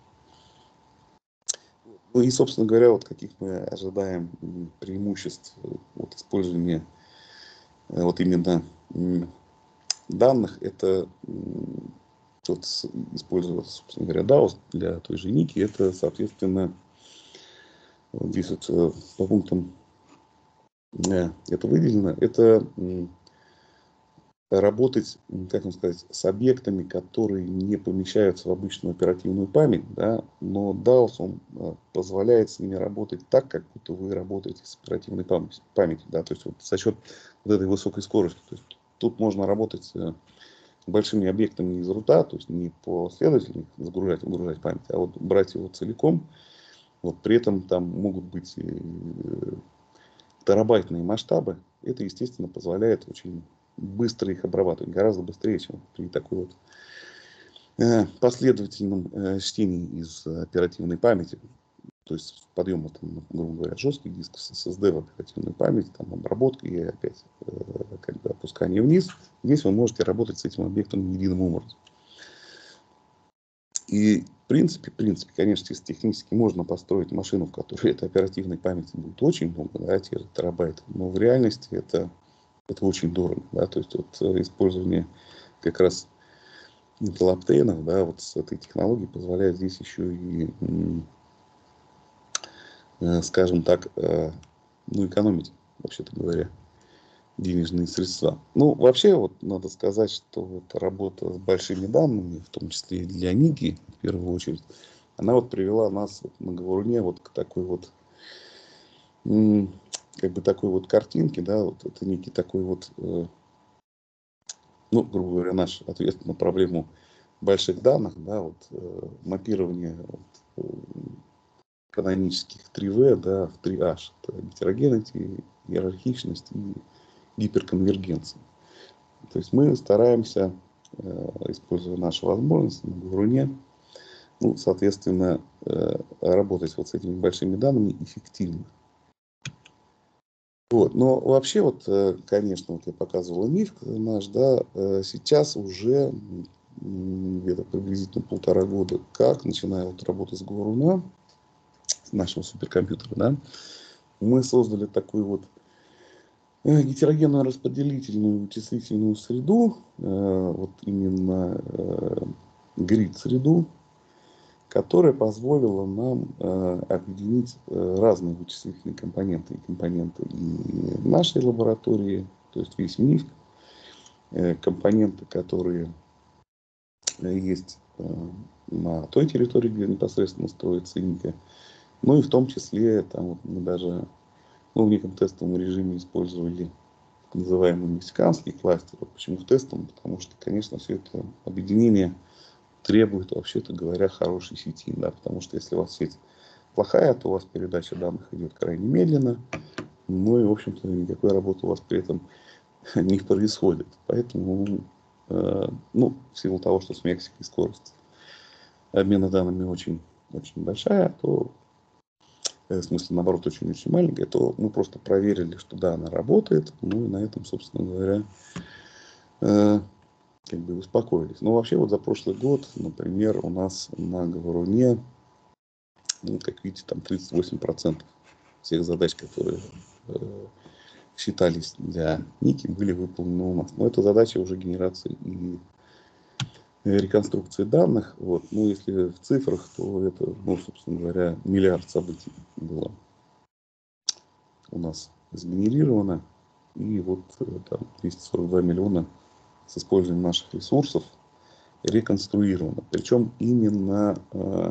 Ну и, собственно говоря, вот каких мы ожидаем преимуществ от использования вот именно данных, это вот, используя, собственно говоря, даус для той же Ники, это, соответственно, здесь вот по пунктам это выделено, это работать, как вам сказать, с объектами, которые не помещаются в обычную оперативную память, да, но даус он позволяет с ними работать так, как будто вы работаете с оперативной памятью, памятью, да, то есть вот за счет вот этой высокой скорости. То есть тут можно работать с большими объектами из рута, то есть не последовательно загружать, выгружать память, а вот брать его целиком. Вот при этом там могут быть терабайтные масштабы. Это, естественно, позволяет очень быстро их обрабатывать, гораздо быстрее, чем при такой вот э, последовательном э, чтении из оперативной памяти. То есть подъема, там, грубо говоря, жесткий диск с эс эс ди в оперативную память, там, обработка и опять э, как бы опускание вниз. Здесь вы можете работать с этим объектом единым образом. И в принципе, в принципе, конечно, чисто технически можно построить машину, в которой этой оперативной памяти будет очень много, да, те же терабайты, но в реальности это, это очень дорого. Да, то есть вот использование как раз Intel Optane, да, вот с этой технологией позволяет здесь еще и, скажем так, ну, экономить, вообще-то говоря. денежные средства. Ну, вообще, вот надо сказать, что вот работа с большими данными, в том числе и для Ники, в первую очередь, она вот привела нас вот на Говоруне вот к такой вот, м, как бы такой вот картинке, да, вот это некий такой вот, э, ну, грубо говоря, наш ответ на проблему больших данных, да, вот э, мапирование вот, э, канонических три вэ, да, в три аш, это гетерогенность, иерархичность и гиперконвергенция. То есть мы стараемся, э, используя наши возможности на Говоруне, ну, соответственно, э, работать вот с этими большими данными эффективно. Вот. Но вообще, вот, э, конечно, вот я показывал миф наш, да, э, сейчас уже м, где-то приблизительно полтора года, как, начиная вот работу с Говоруна, с нашего суперкомпьютера, да, мы создали такую вот э, гетерогенную распределительную вычислительную среду, э, вот именно э, грид-среду, которая позволила нам э, объединить э, разные вычислительные компоненты и компоненты и нашей лаборатории, то есть весь миф, э, компоненты, которые э, есть э, на той территории, где непосредственно строится Инка, ну и в том числе там вот мы даже ну, в неком тестовом режиме использовали так называемый мексиканский кластер. Вот почему в тестовом? Потому что, конечно, все это объединение требует, вообще-то говоря, хорошей сети, да, потому что если у вас сеть плохая, то у вас передача данных идет крайне медленно, ну и, в общем-то, никакой работы у вас при этом не происходит. Поэтому, э, ну, в силу того, что с Мексикой скорость обмена данными очень, очень большая, то, э, в смысле, наоборот, очень-очень маленькая, то мы просто проверили, что да, она работает, ну и на этом, собственно говоря, э, как бы успокоились. Но вообще вот за прошлый год, например, у нас на Говоруне, ну, как видите, там тридцать восемь процентов всех задач, которые э, считались для Ники, были выполнены у нас. Но это задача уже генерации и реконструкции данных. Вот. Ну, если в цифрах, то это, ну, собственно говоря, миллиард событий было у нас сгенерировано. И вот э, там двести сорок два миллиона с использованием наших ресурсов реконструировано. Причем именно э,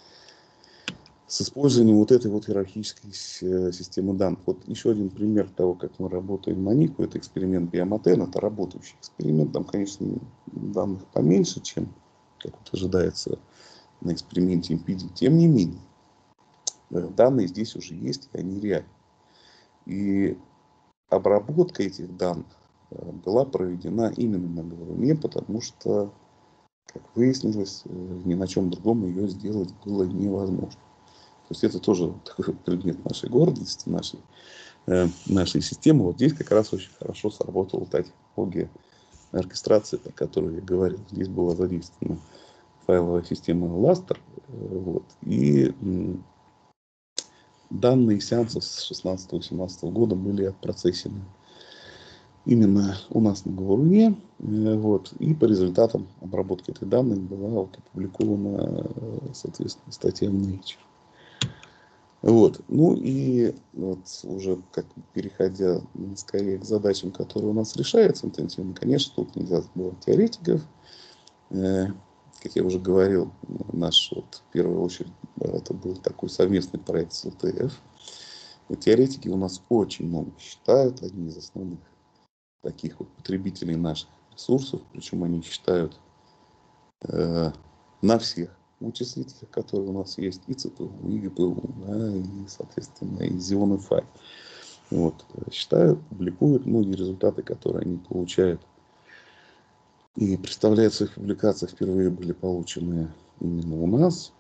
с использованием вот этой вот иерархической системы данных. Вот еще один пример того, как мы работаем на Нику, это эксперимент Биоматен, это работающий эксперимент. Там, конечно, данных поменьше, чем, как вот ожидается, на эксперименте эм пи ди. Тем не менее, данные здесь уже есть, и они реальны. И обработка этих данных была проведена именно на Говоруне, потому что, как выяснилось, ни на чем другом ее сделать было невозможно. То есть это тоже такой предмет нашей гордости, нашей, э, нашей системы. Вот здесь как раз очень хорошо сработала та технология оркестрации, про которую я говорил. Здесь была задействована файловая система Lastre. Э, вот, и м, данные сеансов с шестнадцатого-семнадцатого года были отпроцессены именно у нас на Говоруне. Э, вот, и по результатам обработки этих данных была вот опубликована, э, соответственно, статья в Nature. Вот. Ну и вот уже как переходя скорее к задачам, которые у нас решаются интенсивно, конечно, тут нельзя забывать теоретиков. Э, как я уже говорил, наш вот, в первую очередь это был такой совместный проект с эл тэ эф. И теоретики у нас очень много считают, одни из основных таких вот потребителей наших ресурсов, причем они считают э, на всех вычислителях, которые у нас есть, и цэ пэ у, и гэ пэ у, да, и, соответственно, и Xeon эф ай. Вот, считают, публикуют многие результаты, которые они получают. И представляют в своих публикациях, впервые были получены именно у нас.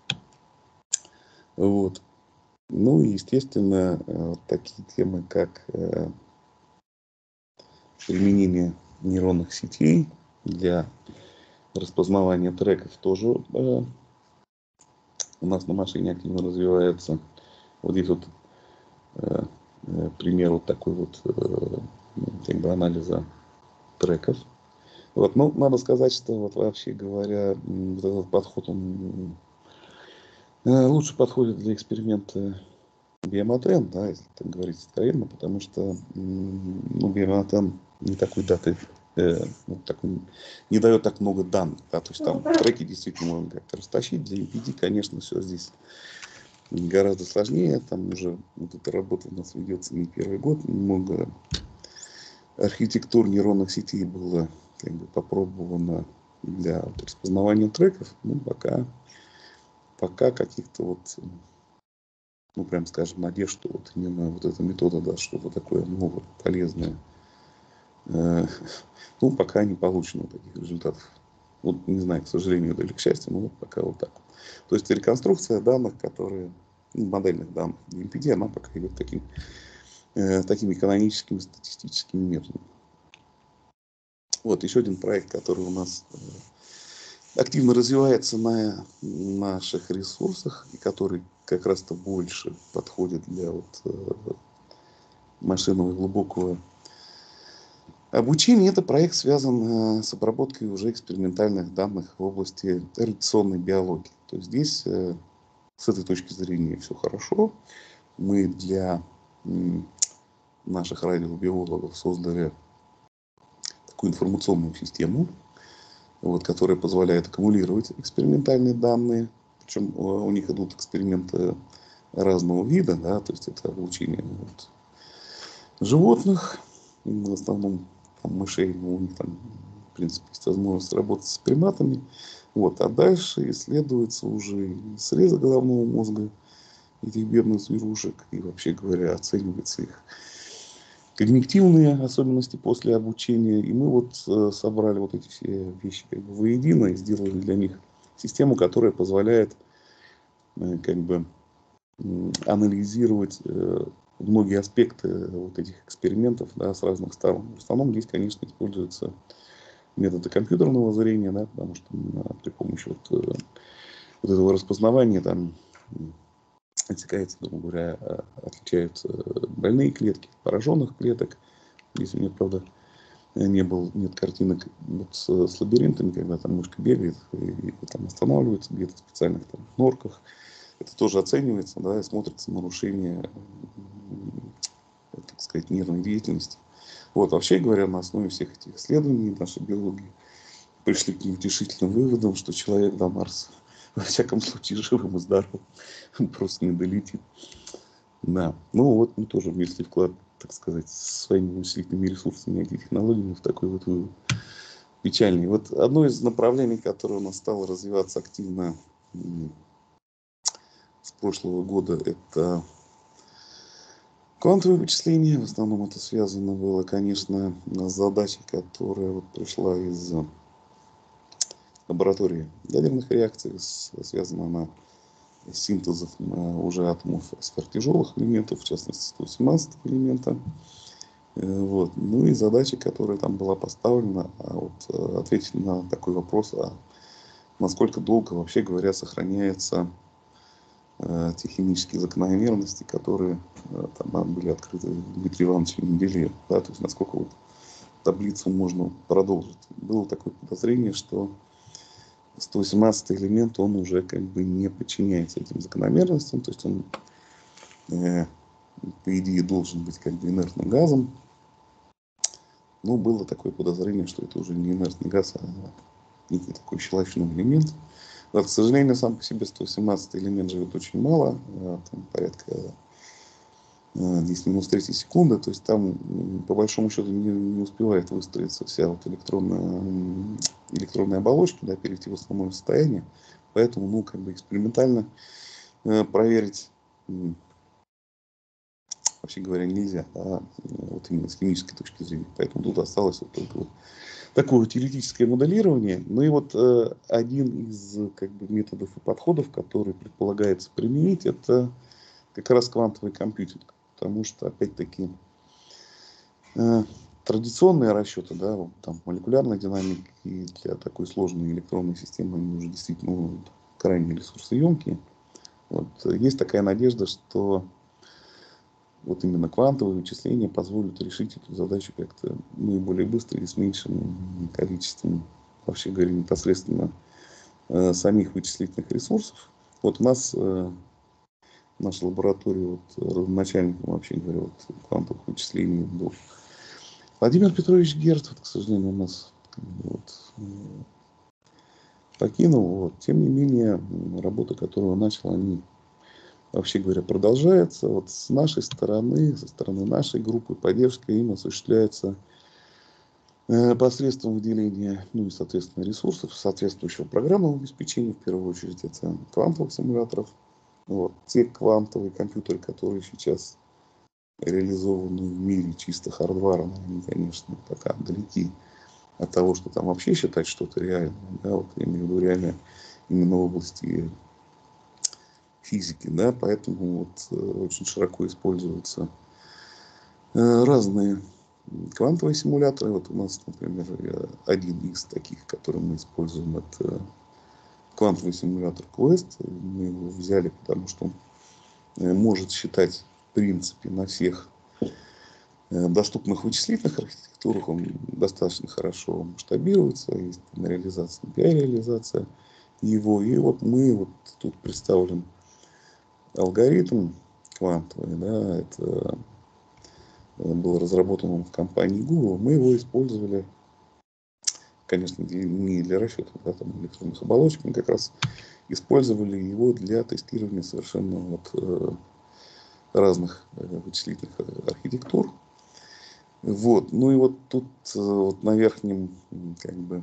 Вот. Ну и, естественно, такие темы, как применение нейронных сетей для распознавания треков, тоже у нас на машине активно развивается. Вот здесь вот э, э, пример вот такой вот э, как бы анализа треков. Вот, ну, надо сказать, что вот вообще говоря, вот этот подход, он э, лучше подходит для эксперимента Биомотен, да, если так говорить откровенно, потому что ну, биомотен не такой даты, э, ну, такой, не дает так много данных, да, то есть там треки действительно можно как-то растащить, для эм пи ди, конечно, все здесь гораздо сложнее, там уже вот эта работа у нас ведется не первый год, много архитектур нейронных сетей было как бы попробовано для вот, распознавания треков, ну, пока, пока каких-то вот, ну, прям скажем, надежд, что вот именно вот эта метода даст что-то такое новое, полезное. Э, ну, пока не получено таких результатов. Вот, не знаю, к сожалению, или к счастью, но вот пока вот так. То есть реконструкция данных, которые, ну, модельных данных эм пи ди, она пока идет таким, э, такими каноническими статистическими методами. Вот еще один проект, который у нас активно развивается на наших ресурсах и который как раз-то больше подходит для вот машинного и глубокого обучения. Это проект связан с обработкой уже экспериментальных данных в области радиационной биологии. То есть здесь с этой точки зрения все хорошо. Мы для наших радиобиологов создали такую информационную систему, вот, которая позволяет аккумулировать экспериментальные данные. Причем у них идут эксперименты разного вида, да, то есть это обучение вот, животных, в основном там, мышей, но у них там, в принципе, есть возможность работать с приматами. Вот, а дальше исследуется уже срезы головного мозга этих бедных зверушек, и вообще говоря, оценивается их когнитивные особенности после обучения. И мы вот э, собрали вот эти все вещи как бы воедино и сделали для них систему, которая позволяет э, как бы э, анализировать э, многие аспекты вот этих экспериментов, да, с разных сторон. В основном здесь, конечно, используются методы компьютерного зрения, да, потому что э, при помощи вот, э, вот этого распознавания там отсекается, грубо говоря, отличаются больные клетки от пораженных клеток. Здесь у меня, правда, не было, нет картинок вот с, с лабиринтами, когда там мышка бегает и, и там останавливается где-то в специальных там норках. Это тоже оценивается, да, и смотрится нарушение, так сказать, нервной деятельности. Вот, вообще говоря, на основе всех этих исследований нашей биологии пришли к неутешительным выводам, что человек до Марса во всяком случае живым и здоровым просто не долетит. Да, ну вот мы тоже внесли вклад, так сказать, своими вычислительными ресурсами и технологиями в такой вот вывод печальный. Вот одно из направлений, которое у нас стало развиваться активно с прошлого года, это квантовые вычисления. В основном это связано было, конечно, с задачей, которая вот пришла из лаборатории ядерных реакций. Связана она с синтезом уже атомов сверхтяжелых элементов, в частности сто семнадцатого элемента. Вот. Ну и задача, которая там была поставлена, вот, ответить на такой вопрос, а насколько долго, вообще говоря, сохраняются э, те химические закономерности, которые э, там были открыты Дмитрием Ивановичем Менделеевым. Да, то есть насколько вот таблицу можно продолжить. Было такое подозрение, что сто семнадцатый элемент, он уже как бы не подчиняется этим закономерностям, то есть он э, по идее должен быть как бы инертным газом. Но было такое подозрение, что это уже не инертный газ, а некий такой щелочной элемент. Но, к сожалению, сам по себе сто семнадцатый элемент живет очень мало, там порядка десять минус третьей секунды, то есть там по большому счету не, не успевает выстроиться вся вот электронная, электронная оболочка, да, перейти в основное состояние, поэтому, ну, как бы экспериментально э, проверить, э, вообще говоря, нельзя, а вот именно с химической точки зрения, поэтому тут осталось вот только вот такое теоретическое моделирование. Ну и вот э, один из как бы методов и подходов, который предполагается применить, это как раз квантовый компьютинг. Потому что, опять-таки, э, традиционные расчеты, да, вот, там, молекулярной динамики для такой сложной электронной системы, они уже действительно ну, крайне ресурсоемкие. Вот, есть такая надежда, что вот именно квантовые вычисления позволят решить эту задачу как-то наиболее быстро и с меньшим количеством, вообще говоря, непосредственно э, самих вычислительных ресурсов. Вот у нас э, нашей лаборатории вот, начальником, вообще говоря, вот, квантовых вычислений был Владимир Петрович Герц, вот, к сожалению, у нас вот, покинул. Вот. Тем не менее, работа, которую он начал, они, вообще говоря, продолжаются. Вот с нашей стороны, со стороны нашей группы, поддержка им осуществляется э, посредством выделения, ну и, соответственно, ресурсов, соответствующего программного обеспечения, в первую очередь, это квантовых симуляторов. Вот. Те квантовые компьютеры, которые сейчас реализованы в мире чисто хардваром, они, конечно, пока далеки от того, что там вообще считать что-то реальное. Да, вот я имею в виду реально именно в области физики, да, поэтому вот э, очень широко используются э, разные квантовые симуляторы. Вот у нас, например, э, один из таких, который мы используем, это квантовый симулятор Quest. Мы его взяли, потому что он э, может считать, в принципе, на всех э, доступных вычислительных архитектурах. Он достаточно хорошо масштабируется, есть реализация, пи-реализация его. И вот мы вот тут представлен алгоритм квантовый, да, это был разработан он в компании Google. Мы его использовали, конечно, не для расчета да, там, электронных оболочек, мы как раз использовали его для тестирования совершенно вот, э, разных э, вычислительных архитектур. Вот. Ну и вот тут э, вот на верхнем как бы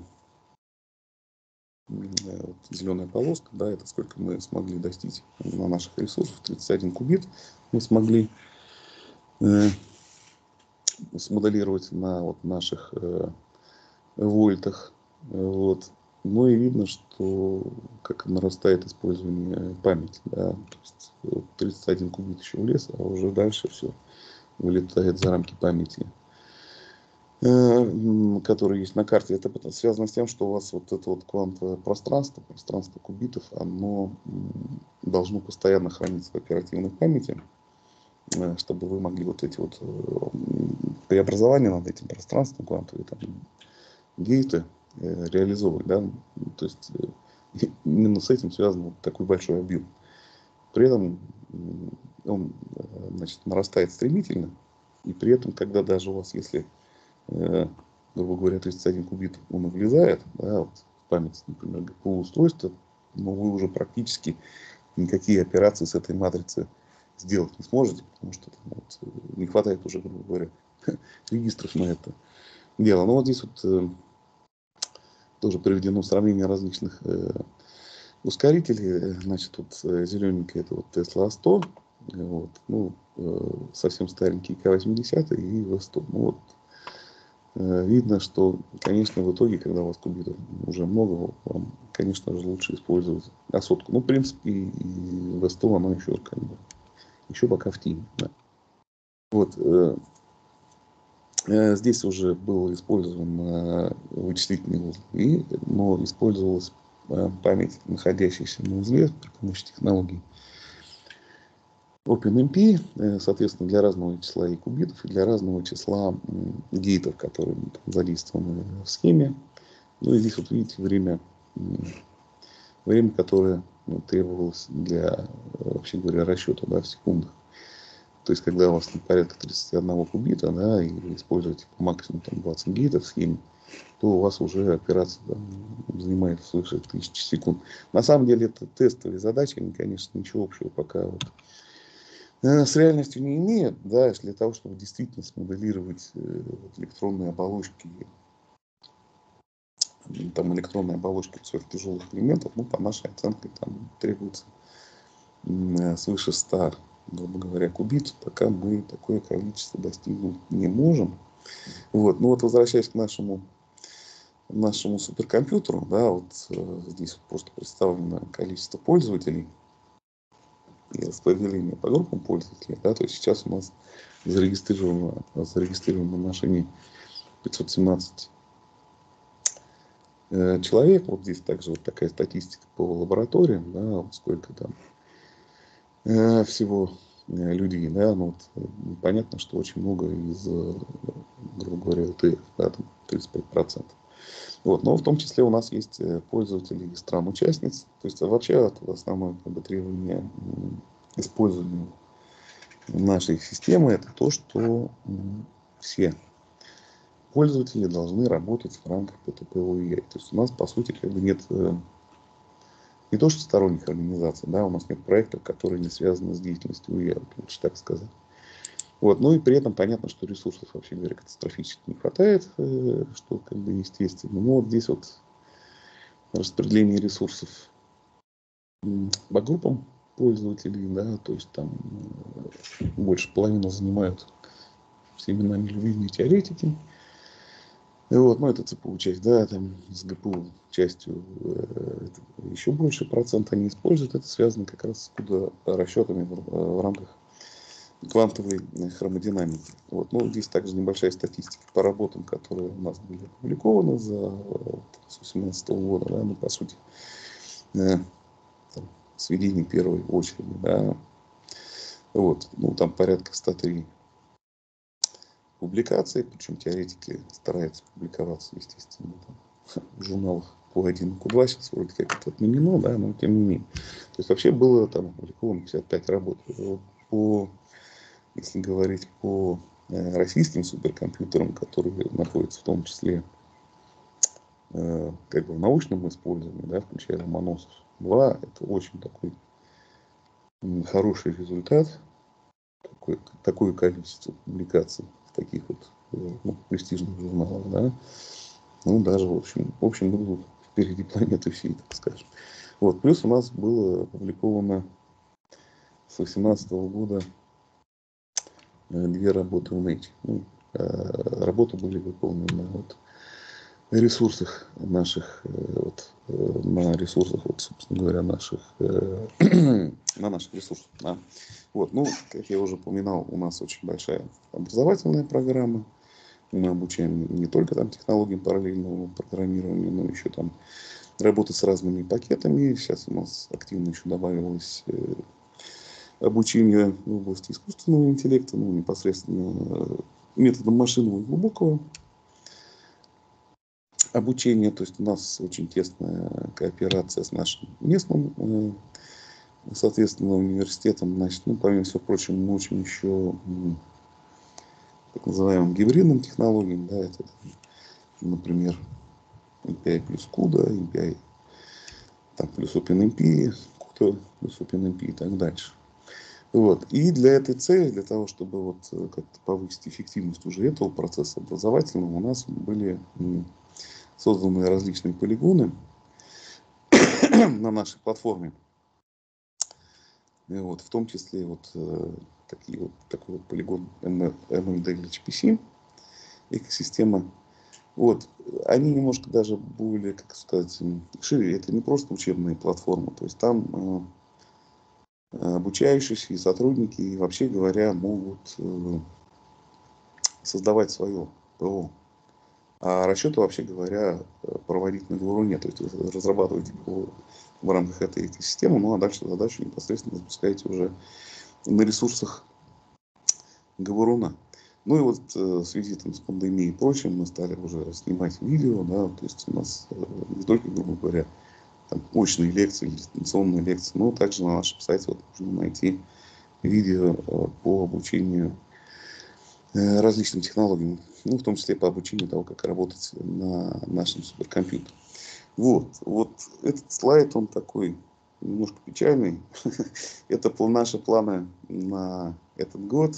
вот, зеленая полоска, да, это сколько мы смогли достичь на наших ресурсах, тридцать один кубит мы смогли э, смоделировать на вот наших э, вольтах. Вот. Ну и видно, что как нарастает использование памяти. Да. То есть, вот тридцать один кубит еще влез, а уже дальше все вылетает за рамки памяти, э, которые есть на карте. Это связано с тем, что у вас вот это вот квантовое пространство, пространство кубитов, оно должно постоянно храниться в оперативной памяти, чтобы вы могли вот эти вот преобразования над этим пространством квантовые, там, гейты э, реализовывать, да, то есть э, именно с этим связан вот такой большой объем. При этом он, значит, нарастает стремительно, и при этом, когда даже у вас, если, э, грубо говоря, тридцать один кубит, он влезает, да, вот, в память, например, джи пи ю-устройства, но вы уже практически никакие операции с этой матрицы сделать не сможете, потому что там, вот, не хватает уже, грубо говоря, регистров на это дело. Но вот здесь вот э, тоже приведено сравнение различных э, ускорителей. Значит, вот э, зелененький это вот Tesla сто, вот, ну, э, совсем старенький ка восемьдесят и ви сто. Ну, вот, э, видно, что, конечно, в итоге, когда у вас кубитов уже много, вам, конечно же, лучше использовать а сотку. Ну, в принципе, и, и ви сто, оно еще, как бы, еще пока в теме. Да. Вот, э, э, здесь уже был использован э, вычислительный узлы, но использовалась память, находящаяся на узле при помощи технологий OpenMP, соответственно, для разного числа и кубитов, и для разного числа гейтов, которые там задействованы в схеме. Ну и здесь вот видите время, время которое ну, требовалось для, вообще говоря, расчета, да, в секундах. То есть, когда у вас там, порядка тридцати одного кубита, да, и вы используете по максимуму там, двадцать гейтов в схеме, то у вас уже операция там, занимает свыше тысячи секунд. На самом деле это тестовые задачи, они, конечно, ничего общего пока вот, э, с реальностью не имеют. Да, для того, чтобы действительно смоделировать э, вот, электронные оболочки, там электронные оболочки сверхтяжелых элементов, ну, по нашей оценке, там требуется э, свыше ста, грубо говоря, кубит, пока мы такое количество достигнуть не можем. Вот. Ну вот возвращаясь к нашему нашему суперкомпьютеру, да, вот э, здесь просто представлено количество пользователей и распределение по группам пользователей, да, то есть сейчас у нас зарегистрировано, зарегистрировано на машине пятьсот семнадцать э, человек, вот здесь также вот такая статистика по лабораториям, да, вот сколько там э, всего э, людей, да, ну вот, э, понятно, что очень много из, э, грубо говоря, эл ти эф, да, там тридцать пять процентов. Вот. Но в том числе у нас есть пользователи из стран-участниц. То есть вообще основное как бы, требование использованию нашей системы, это то, что все пользователи должны работать в рамках пэ тэ пэ о и ай. То есть у нас, по сути, как бы нет не то, что сторонних организаций, да, у нас нет проектов, которые не связаны с деятельностью о и ай, вот лучше так сказать. Вот. Ну и при этом понятно, что ресурсов, вообще говоря, катастрофически не хватает, что как бы естественно. Но вот здесь вот распределение ресурсов по группам пользователей, да, то есть там больше половины занимают всеми нами любимые теоретики. И вот, ну, это цэ пэ у часть, да, там с гэ пэ у частью э, еще больше процент они используют. Это связано как раз с расчетами в, в рамках квантовой хромодинамики. Вот. Ну, здесь также небольшая статистика по работам, которые у нас были опубликованы за две тысячи восемнадцатого года, да, ну, по сути, э, там, сведение первой очереди, да. Вот. Ну, там порядка ста трёх публикаций, причем теоретики стараются публиковаться, естественно, там, в журналах ку один и ку два, сейчас вроде как это отменено, да, но тем не менее. То есть вообще было там опубликовано пятьдесят пять работ. По, если говорить по э, российским суперкомпьютерам, которые находятся в том числе э, как бы в научном использовании, да, включая Ломоносов два, это очень такой м, хороший результат, такое, такое количество публикаций в таких вот ну, престижных журналах, да, ну, даже, в общем, в общем, будут впереди планеты всей, так скажем. Вот, плюс у нас было опубликовано с две тысячи восемнадцатого года две работы в Nature. Ну, работы были выполнены на вот ресурсах наших, вот, на ресурсах, вот, собственно говоря, наших, на наших ресурсах, да. Вот, ну, как я уже упоминал, у нас очень большая образовательная программа. Мы обучаем не только там технологиям параллельного программирования, но еще там работы с разными пакетами. Сейчас у нас активно еще добавилось обучение в области искусственного интеллекта, ну, непосредственно методом машинного и глубокого обучения. То есть у нас очень тесная кооперация с нашим местным, соответственно, университетом. Значит, ну, помимо всего прочего, мы учим еще так называемым гибридным технологиям. Да, это, например, эм пи ай плюс куда, эм пи ай там, плюс OpenMP, куда плюс OpenMP и так дальше. Вот. И для этой цели, для того, чтобы вот как-то повысить эффективность уже этого процесса образовательного, у нас были созданы различные полигоны на нашей платформе. И вот, в том числе вот, такие вот, такой вот полигон эм эл ди эйч пи си, экосистема. Вот. Они немножко даже более, как сказать, шире. Это не просто учебная платформа. То есть там обучающиеся и сотрудники, и вообще говоря, могут создавать свое ПО. А расчеты, вообще говоря, проводить на ГУРу нет. То есть вы разрабатываете ПО в рамках этой системы, ну а дальше задачу непосредственно запускаете уже на ресурсах ГУРуна. Ну и вот в связи там, с пандемией и прочим мы стали уже снимать видео, да, то есть у нас не только, грубо говоря, там, очные лекции, дистанционные лекции, но также на нашем сайте вот, можно найти видео по обучению различным технологиям, ну, в том числе по обучению того, как работать на нашем суперкомпьютере. Вот, вот этот слайд, он такой немножко печальный. Это наши планы на этот год.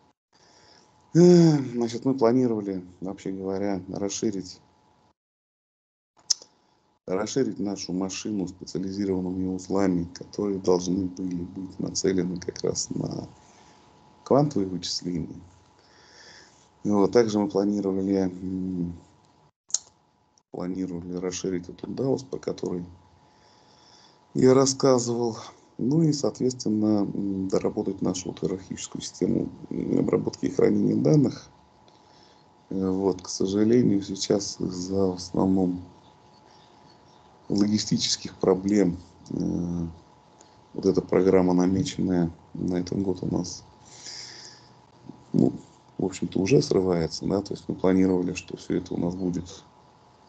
Значит, мы планировали, вообще говоря, расширить расширить нашу машину специализированными узлами, которые должны были быть нацелены как раз на квантовые вычисления. Вот. Также мы планировали, планировали расширить эту даус, про который я рассказывал. Ну и, соответственно, доработать нашу вот иерархическую систему обработки и хранения данных. Вот, к сожалению, сейчас из-за в основном логистических проблем э, вот эта программа, намеченная на этот год, у нас, ну, в общем-то, уже срывается, да, то есть мы планировали, что все это у нас будет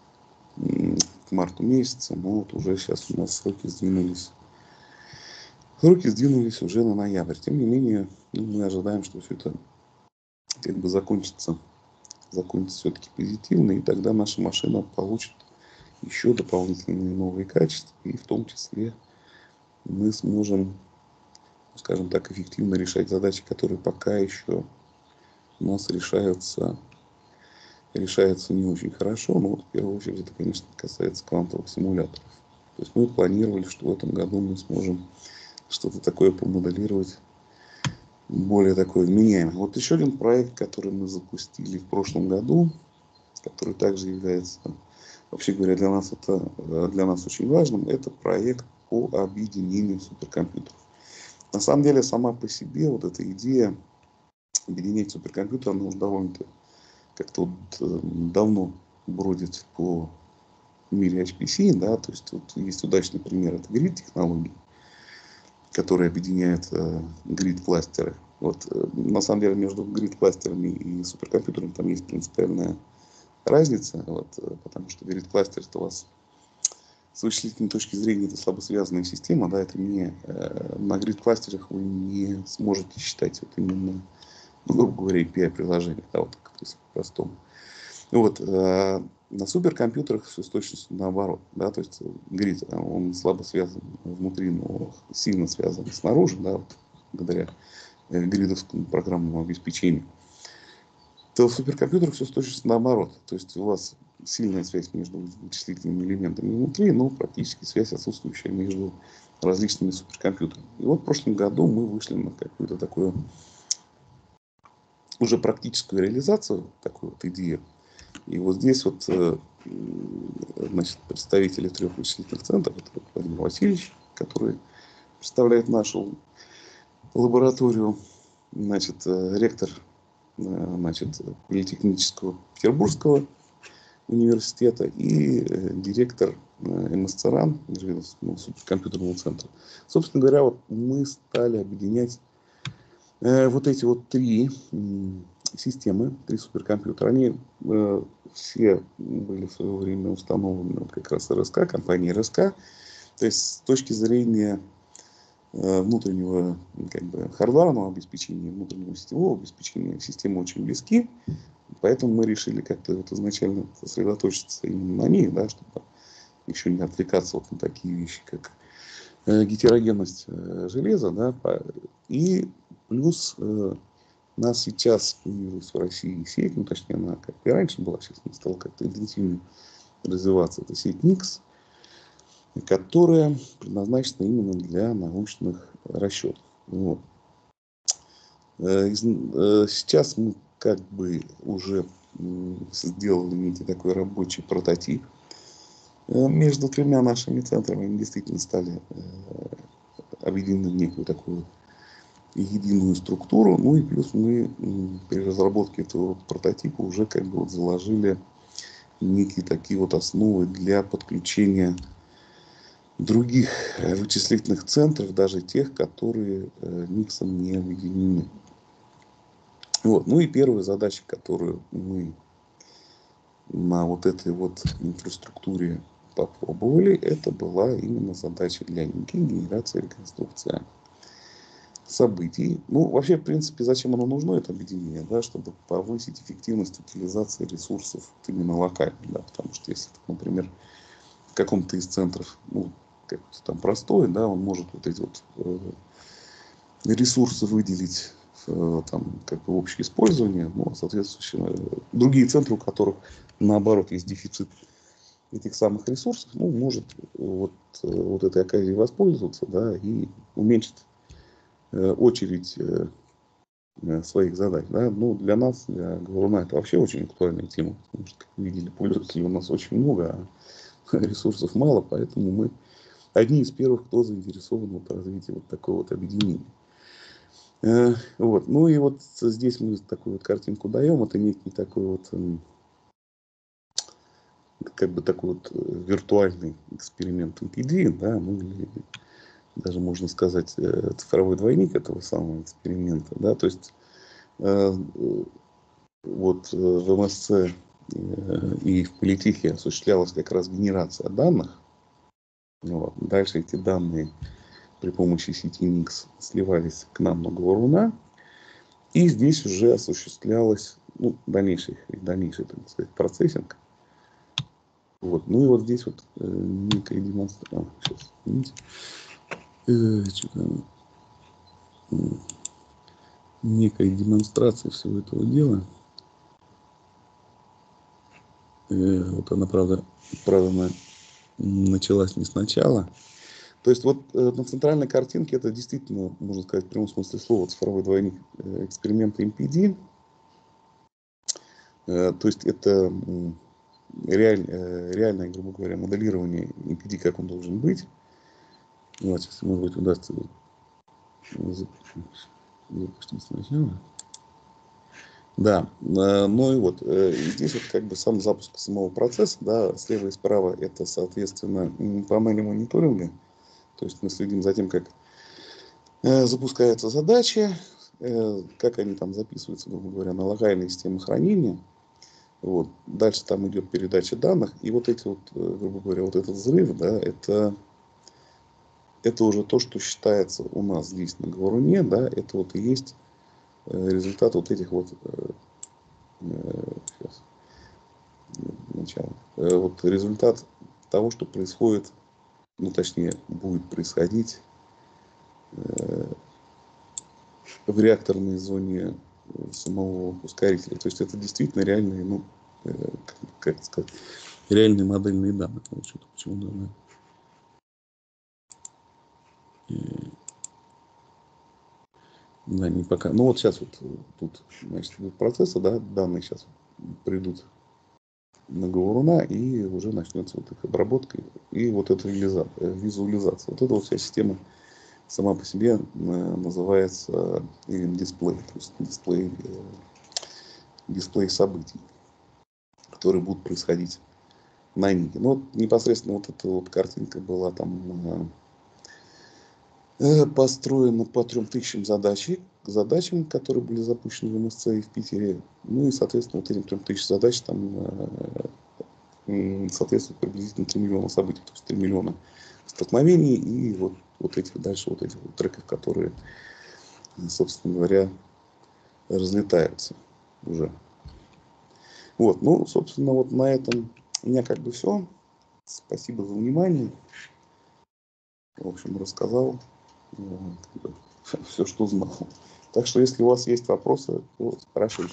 к марту месяца, но вот уже сейчас у нас сроки сдвинулись Сроки сдвинулись уже на ноябрь. Тем не менее, ну, мы ожидаем, что все это как бы закончится, закончится все-таки позитивно, и тогда наша машина получит еще дополнительные новые качества, и в том числе мы сможем, скажем так, эффективно решать задачи, которые пока еще у нас решаются, решаются не очень хорошо. Но вот в первую очередь это, конечно, касается квантовых симуляторов. То есть мы планировали, что в этом году мы сможем что-то такое помоделировать, более такое вменяемое. Вот еще один проект, который мы запустили в прошлом году, который также является, вообще говоря, для нас это для нас очень важным, это проект по объединению суперкомпьютеров. На самом деле, сама по себе вот эта идея объединять суперкомпьютеры, она уже довольно-то как-то вот давно бродит по мире эйч пи си, да, то есть вот есть удачный пример, это грид-технологии, которые объединяют э, грид-кластеры. Вот, э, на самом деле между грид-кластерами и суперкомпьютерами там есть принципиальная разница, вот, э, потому что грид-кластер это у вас с вычислительной точки зрения это слабосвязанная система, да, это не э, на грид-кластерах вы не сможете считать вот именно, ну, грубо говоря, эй пи ай-приложение, да, вот как то по-простому. Вот, э, на суперкомпьютерах все с точностью наоборот, да, то есть грид, он слабо связан внутри, но сильно связан снаружи, да, вот, благодаря э, гридовскому программному обеспечению. То в суперкомпьютерах все с точностью наоборот, то есть у вас сильная связь между вычислительными элементами внутри, но практически связь отсутствующая между различными суперкомпьютерами. И вот в прошлом году мы вышли на какую-то такую уже практическую реализацию такой вот идеи. И вот здесь вот, значит, представители трех вычислительных центров, это Владимир Васильевич, который представляет нашу лабораторию, значит, ректор, значит, Политехнического Петербургского университета и директор эм эс цэ ран, ну, суперкомпьютерного центра. Собственно говоря, вот мы стали объединять э, вот эти вот три системы, три суперкомпьютера. Они э, все были в свое время установлены вот как раз эр эс ка, компанией эр эс ка. То есть с точки зрения э, внутреннего как бы, хардварного обеспечения, внутреннего сетевого обеспечения системы очень близки. Поэтому мы решили как-то вот изначально сосредоточиться именно на них, да, чтобы еще не отвлекаться вот на такие вещи, как э, гетерогенность э, железа. Да, и плюс э, у нас сейчас появилась в России сеть, ну точнее она как и раньше была, сейчас она стала как-то интенсивнее развиваться. Это сеть никс, которая предназначена именно для научных расчетов. Вот. Сейчас мы как бы уже сделали некий такой рабочий прототип между тремя нашими центрами. Они действительно стали объединены в некую такую единую структуру. Ну и плюс мы при разработке этого прототипа уже как бы вот заложили некие такие вот основы для подключения других вычислительных центров, даже тех, которые никсом не объединены. Вот. Ну и первая задача, которую мы на вот этой вот инфраструктуре попробовали, это была именно задача для ники, генерация, реконструкция событий. Ну, вообще, в принципе, зачем оно нужно, это объединение, да, чтобы повысить эффективность утилизации ресурсов вот именно локально, да, потому что если, например, в каком-то из центров, ну, как-то там простой, да, он может вот эти вот э, ресурсы выделить там, как бы общее использование, ну, соответственно, другие центры, у которых, наоборот, есть дефицит этих самых ресурсов, ну, может вот, вот этой оказией воспользоваться, да, и уменьшить э, очередь э, своих задач, да. Ну, для нас, для Говоруна, это вообще очень актуальная тема, потому что, как вы видели, пользователей у нас очень много, а ресурсов мало, поэтому мы одни из первых, кто заинтересован в развитии вот такого вот объединения. Вот. Ну и вот здесь мы такую вот картинку даем. Это некий такой вот, как бы такой вот виртуальный эксперимент эм пи ди, да, ну или даже можно сказать цифровой двойник этого самого эксперимента, да, то есть э, вот в эм эс цэ и в Политехе осуществлялась как раз генерация данных. Вот. Дальше эти данные при помощи сети никс сливались к нам на Говоруна. И здесь уже осуществлялось ну, дальнейший, дальнейший так сказать, процессинг. Вот. Ну и вот здесь вот э, некая демонстрация. А, сейчас, извините. Э, что-то, э, некая демонстрация всего этого дела. Э, вот она, правда, правда, началась не сначала. То есть вот э, на центральной картинке это действительно, можно сказать, в прямом смысле слова, цифровой двойник э, эксперимента эм пи ди. Э, то есть это э, реаль, э, реальное, грубо говоря, моделирование эм пи ди, как он должен быть. Вот, сейчас, может быть, удастся запустить сначала. Да, э, ну и вот э, здесь вот как бы сам запуск самого процесса, да, слева и справа это, соответственно, панели мониторинга. То есть мы следим за тем, как э, запускаются задачи, э, как они там записываются, грубо говоря, на локальные системы хранения. Вот. Дальше там идет передача данных. И вот эти вот, э, грубо говоря, вот этот взрыв, да, это, это уже то, что считается у нас здесь на Говоруне, да, это вот и есть э, результат вот этих вот э, э, сейчас, начало. Э, вот результат того, что происходит, ну точнее будет происходить э, в реакторной зоне самого ускорителя. То есть это действительно реальные, ну, э, как, как сказать, реальные модельные данные. Вот что-то почему данные. И, да, не пока. Ну вот сейчас вот тут, значит, идут процессы, да, данные сейчас придут на Говоруна и уже начнется вот их обработка и вот эта визуализация. Вот эта вот вся система сама по себе называется дисплей, то есть дисплей, дисплей событий, которые будут происходить на Нике. Ну, вот непосредственно вот эта вот картинка была там э, построена по трем тысячам задач, задачам, которые были запущены в эм эс цэ и в Питере. Ну и, соответственно, вот этим трем тысячам задач там э, соответствует приблизительно три миллиона событий, то есть три миллиона столкновений и вот, вот этих дальше вот этих вот треков, которые, собственно говоря, разлетаются уже. Вот, ну, собственно, вот на этом у меня как бы все. Спасибо за внимание. В общем, рассказал все, что знал. Так что, если у вас есть вопросы, то спрашивайте.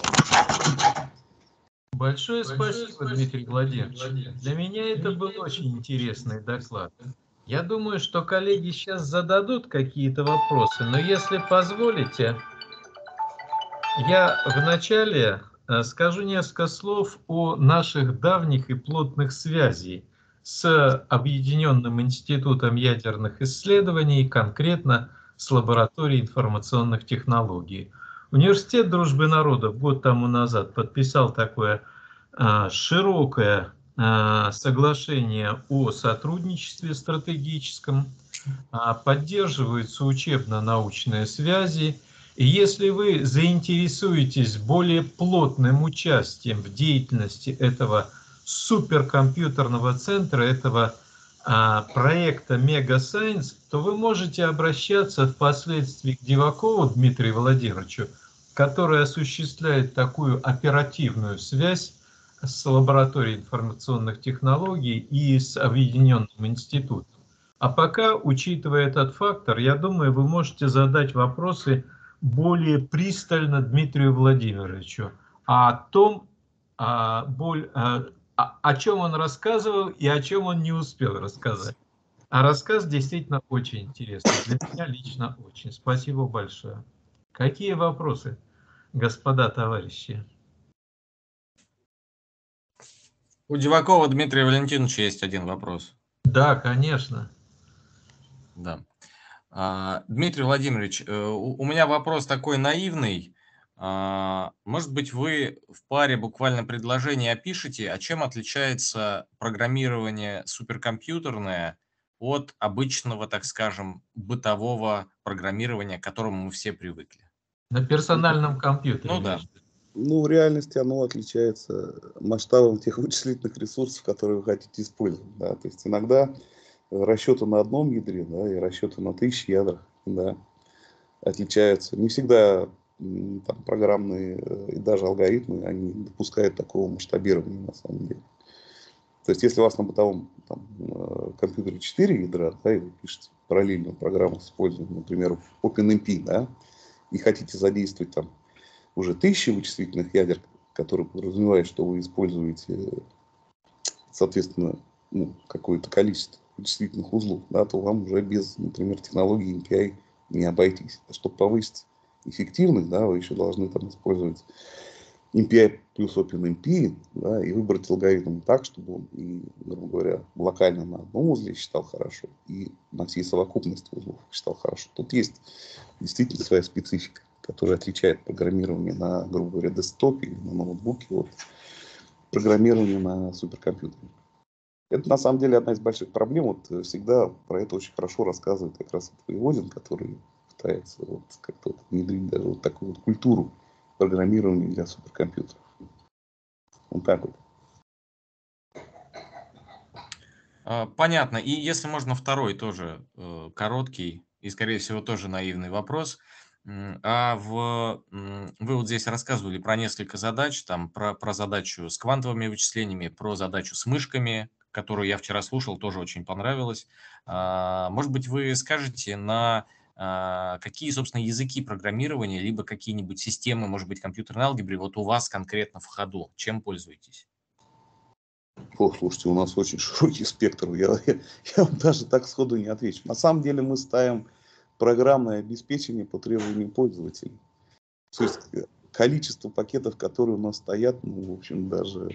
Большое спасибо, Дмитрий Владимирович. Для меня это был очень интересный доклад. Я думаю, что коллеги сейчас зададут какие-то вопросы, но если позволите, я вначале скажу несколько слов о наших давних и плотных связях с Объединенным институтом ядерных исследований, конкретно с лабораторией информационных технологий. Университет Дружбы Народов год тому назад подписал такое а, широкое а, соглашение о сотрудничестве стратегическом, а, поддерживаются учебно-научные связи. И если вы заинтересуетесь более плотным участием в деятельности этого суперкомпьютерного центра, этого а, проекта Мегасайенс, то вы можете обращаться впоследствии к Дивакову Дмитрию Владимировичу, который осуществляет такую оперативную связь с лабораторией информационных технологий и с Объединенным институтом. А пока, учитывая этот фактор, я думаю, вы можете задать вопросы более пристально Дмитрию Владимировичу о том, о, боль, о, о чем он рассказывал и о чем он не успел рассказать. А рассказ действительно очень интересный. Для меня лично очень. Спасибо большое. Какие вопросы, господа товарищи? У Дивакова Дмитрия Валентиновича есть один вопрос. Да, конечно. Да. Дмитрий Владимирович, у меня вопрос такой наивный. Может быть, вы в паре буквально предложений опишите, а чем отличается программирование суперкомпьютерное от обычного, так скажем, бытового программирования, к которому мы все привыкли? На персональном компьютере. Ну да. Ну, в реальности оно отличается масштабом тех вычислительных ресурсов, которые вы хотите использовать. Да? То есть иногда расчеты на одном ядре, да, и расчеты на тысячи ядрах, да, отличаются. Не всегда там, программные и даже алгоритмы, они допускают такого масштабирования на самом деле. То есть, если у вас на бытовом там, компьютере четыре ядра, да, и вы пишете параллельную программу с использованием, например, OpenMP, да, и хотите задействовать там уже тысячи вычислительных ядер, которые подразумевают, что вы используете, соответственно, ну, какое-то количество вычислительных узлов, да, то вам уже без, например, технологии эм пи ай не обойтись. А чтобы повысить эффективность, да, вы еще должны там использовать эм пи ай плюс OpenMP, да, и выбрать алгоритм так, чтобы он, и, грубо говоря, локально на одном узле считал хорошо, и на всей совокупности узлов считал хорошо. Тут есть действительно своя специфика, которая отличает программирование на, грубо говоря, десктопе или на ноутбуке от программирования на суперкомпьютере. Это на самом деле одна из больших проблем. Вот всегда про это очень хорошо рассказывает как раз Воеводин, который пытается вот как-то вот внедрить даже вот такую вот культуру программирования для суперкомпьютеров. Вот так вот. Понятно. И если можно, второй тоже э, короткий и, скорее всего, тоже наивный вопрос. А в, вы вот здесь рассказывали про несколько задач, там про, про задачу с квантовыми вычислениями, про задачу с мышками, которую я вчера слушал, тоже очень понравилось. А, может быть, вы скажете, на а, какие, собственно, языки программирования, либо какие-нибудь системы, может быть, компьютерной алгебры, вот у вас конкретно в ходу, чем пользуетесь? О, слушайте, у нас очень широкий спектр. Я, я, я вам даже так сходу не отвечу. На самом деле мы ставим программное обеспечение по требованию пользователей. То есть количество пакетов, которые у нас стоят, ну, в общем, даже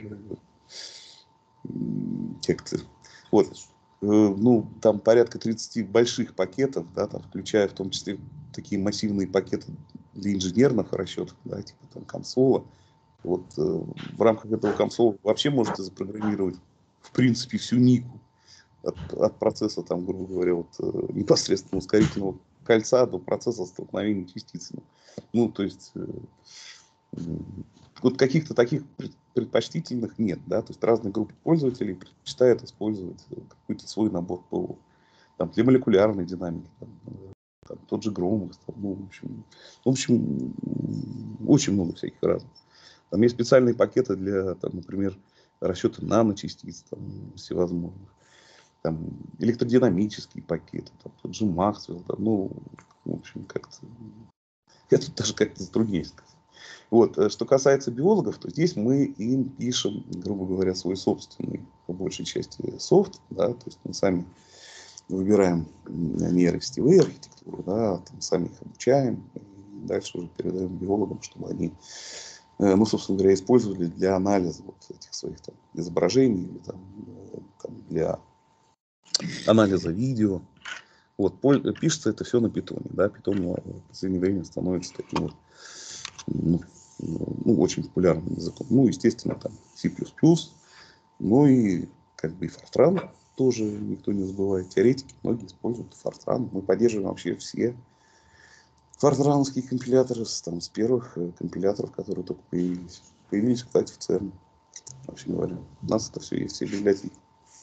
как-то, вот, ну, там порядка тридцати больших пакетов, да, там, включая в том числе такие массивные пакеты для инженерных расчетов, да, типа там консола. Вот э, в рамках этого консола вообще можете запрограммировать, в принципе, всю нику от, от процесса, там, грубо говоря, вот, э, непосредственно ускорительного кольца до процесса столкновения частиц. Ну, то есть э, вот каких-то таких предпочтительных нет, да, то есть разные группы пользователей предпочитают использовать какой-то свой набор ПО. Там, для молекулярной динамики, там, там, тот же Громов, там, ну, в общем, в общем, очень много всяких разных. Там есть специальные пакеты для, там, например, расчета наночастиц, там, всевозможных. Там, электродинамические пакеты, там, тот же Максвелл, там, ну, в общем, как-то, я тут даже как-то затрудняюсь сказать. Вот. Что касается биологов, то здесь мы им пишем, грубо говоря, свой собственный, по большей части, софт, да, то есть мы сами выбираем нейросетевые архитектуры, да, там сами их обучаем, и дальше уже передаем биологам, чтобы они, ну, собственно говоря, использовали для анализа вот этих своих там изображений, или там, там для анализа видео. Вот, пишется это все на питоне, да, питон в последнее время становится таким вот, ну, ну, очень популярным языком. Ну, естественно, там C++, ну и как бы и Fortran тоже никто не забывает. Теоретики многие используют Fortran. Мы поддерживаем вообще все фортрановские компиляторы там, с первых компиляторов, которые только появились. Появились, кстати, в церне. Вообще говоря, у нас это все есть, все библиотеки.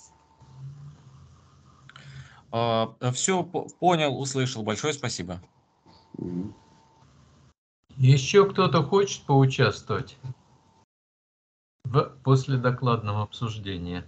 Все понял, услышал. Большое спасибо. Угу. Еще кто-то хочет поучаствовать в последокладном обсуждении?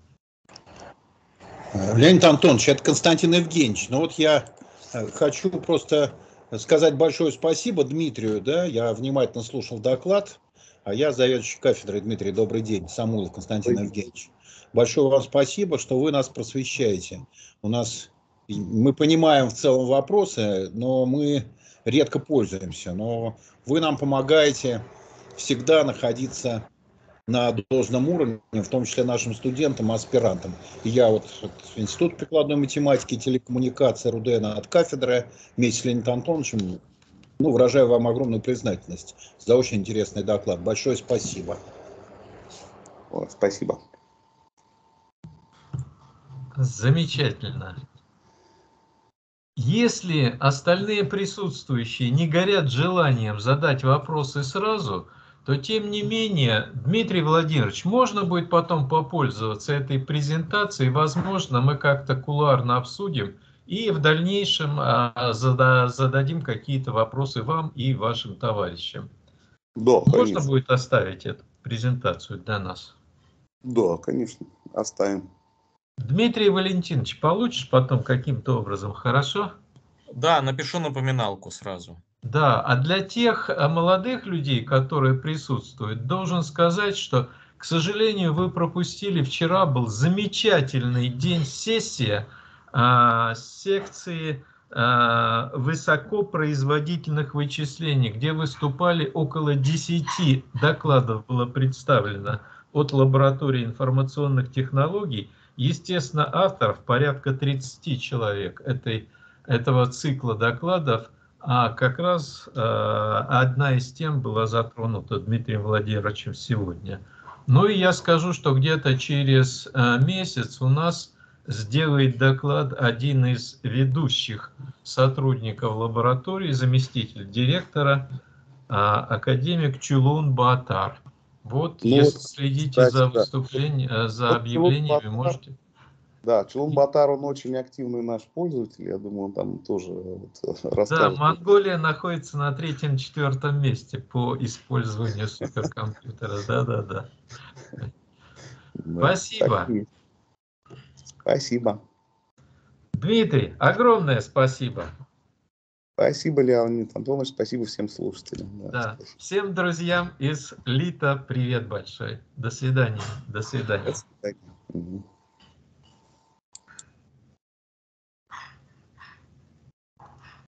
Леонид Антонович, это Константин Евгеньевич. Ну вот я хочу просто сказать большое спасибо Дмитрию. Да? Я внимательно слушал доклад. А я заведующий кафедрой. Дмитрий, добрый день. Самуилов Константин Евгеньевич. Большое вам спасибо, что вы нас просвещаете. У нас, мы понимаем в целом вопросы, но мы редко пользуемся. Но вы нам помогаете всегда находиться на должном уровне, в том числе нашим студентам, аспирантам. И я вот Институт прикладной математики и телекоммуникации РУДН от кафедры вместе с Леонидом Антоновичем, ну, выражаю вам огромную признательность за очень интересный доклад. Большое спасибо. Спасибо. Замечательно. Если остальные присутствующие не горят желанием задать вопросы сразу, то тем не менее, Дмитрий Владимирович, можно будет потом попользоваться этой презентацией, возможно, мы как-то кулуарно обсудим и в дальнейшем зададим какие-то вопросы вам и вашим товарищам. Да, можно конечно. будет оставить эту презентацию для нас? Да, конечно, оставим. Дмитрий Валентинович, получишь потом каким-то образом, хорошо? Да, напишу напоминалку сразу. Да, а для тех молодых людей, которые присутствуют, должен сказать, что, к сожалению, вы пропустили, вчера был замечательный день, сессия а, секции а, высокопроизводительных вычислений, где выступали около десяти докладов, было представлено от лаборатории информационных технологий. Естественно, авторов порядка тридцати человек этой, этого цикла докладов. А как раз э, одна из тем была затронута Дмитрием Владимировичем сегодня. Ну и я скажу, что где-то через э, месяц у нас сделает доклад один из ведущих сотрудников лаборатории, заместитель директора, э, академик Чулун Баатар. Вот, ну, если вот, следите кстати, за выступлением, да. за вот объявлениями, можете... Да, Чулун Баатар, он очень активный наш пользователь, я думаю, он там тоже вот расскажет. Да, Монголия находится на третьем-четвертом месте по использованию суперкомпьютера, да-да-да. Спасибо. Спасибо. Дмитрий, огромное спасибо. Спасибо, Леонид Антонович, спасибо всем слушателям. Да, да. Всем друзьям из ЛИТа привет большой. До свидания. До свидания. До свидания.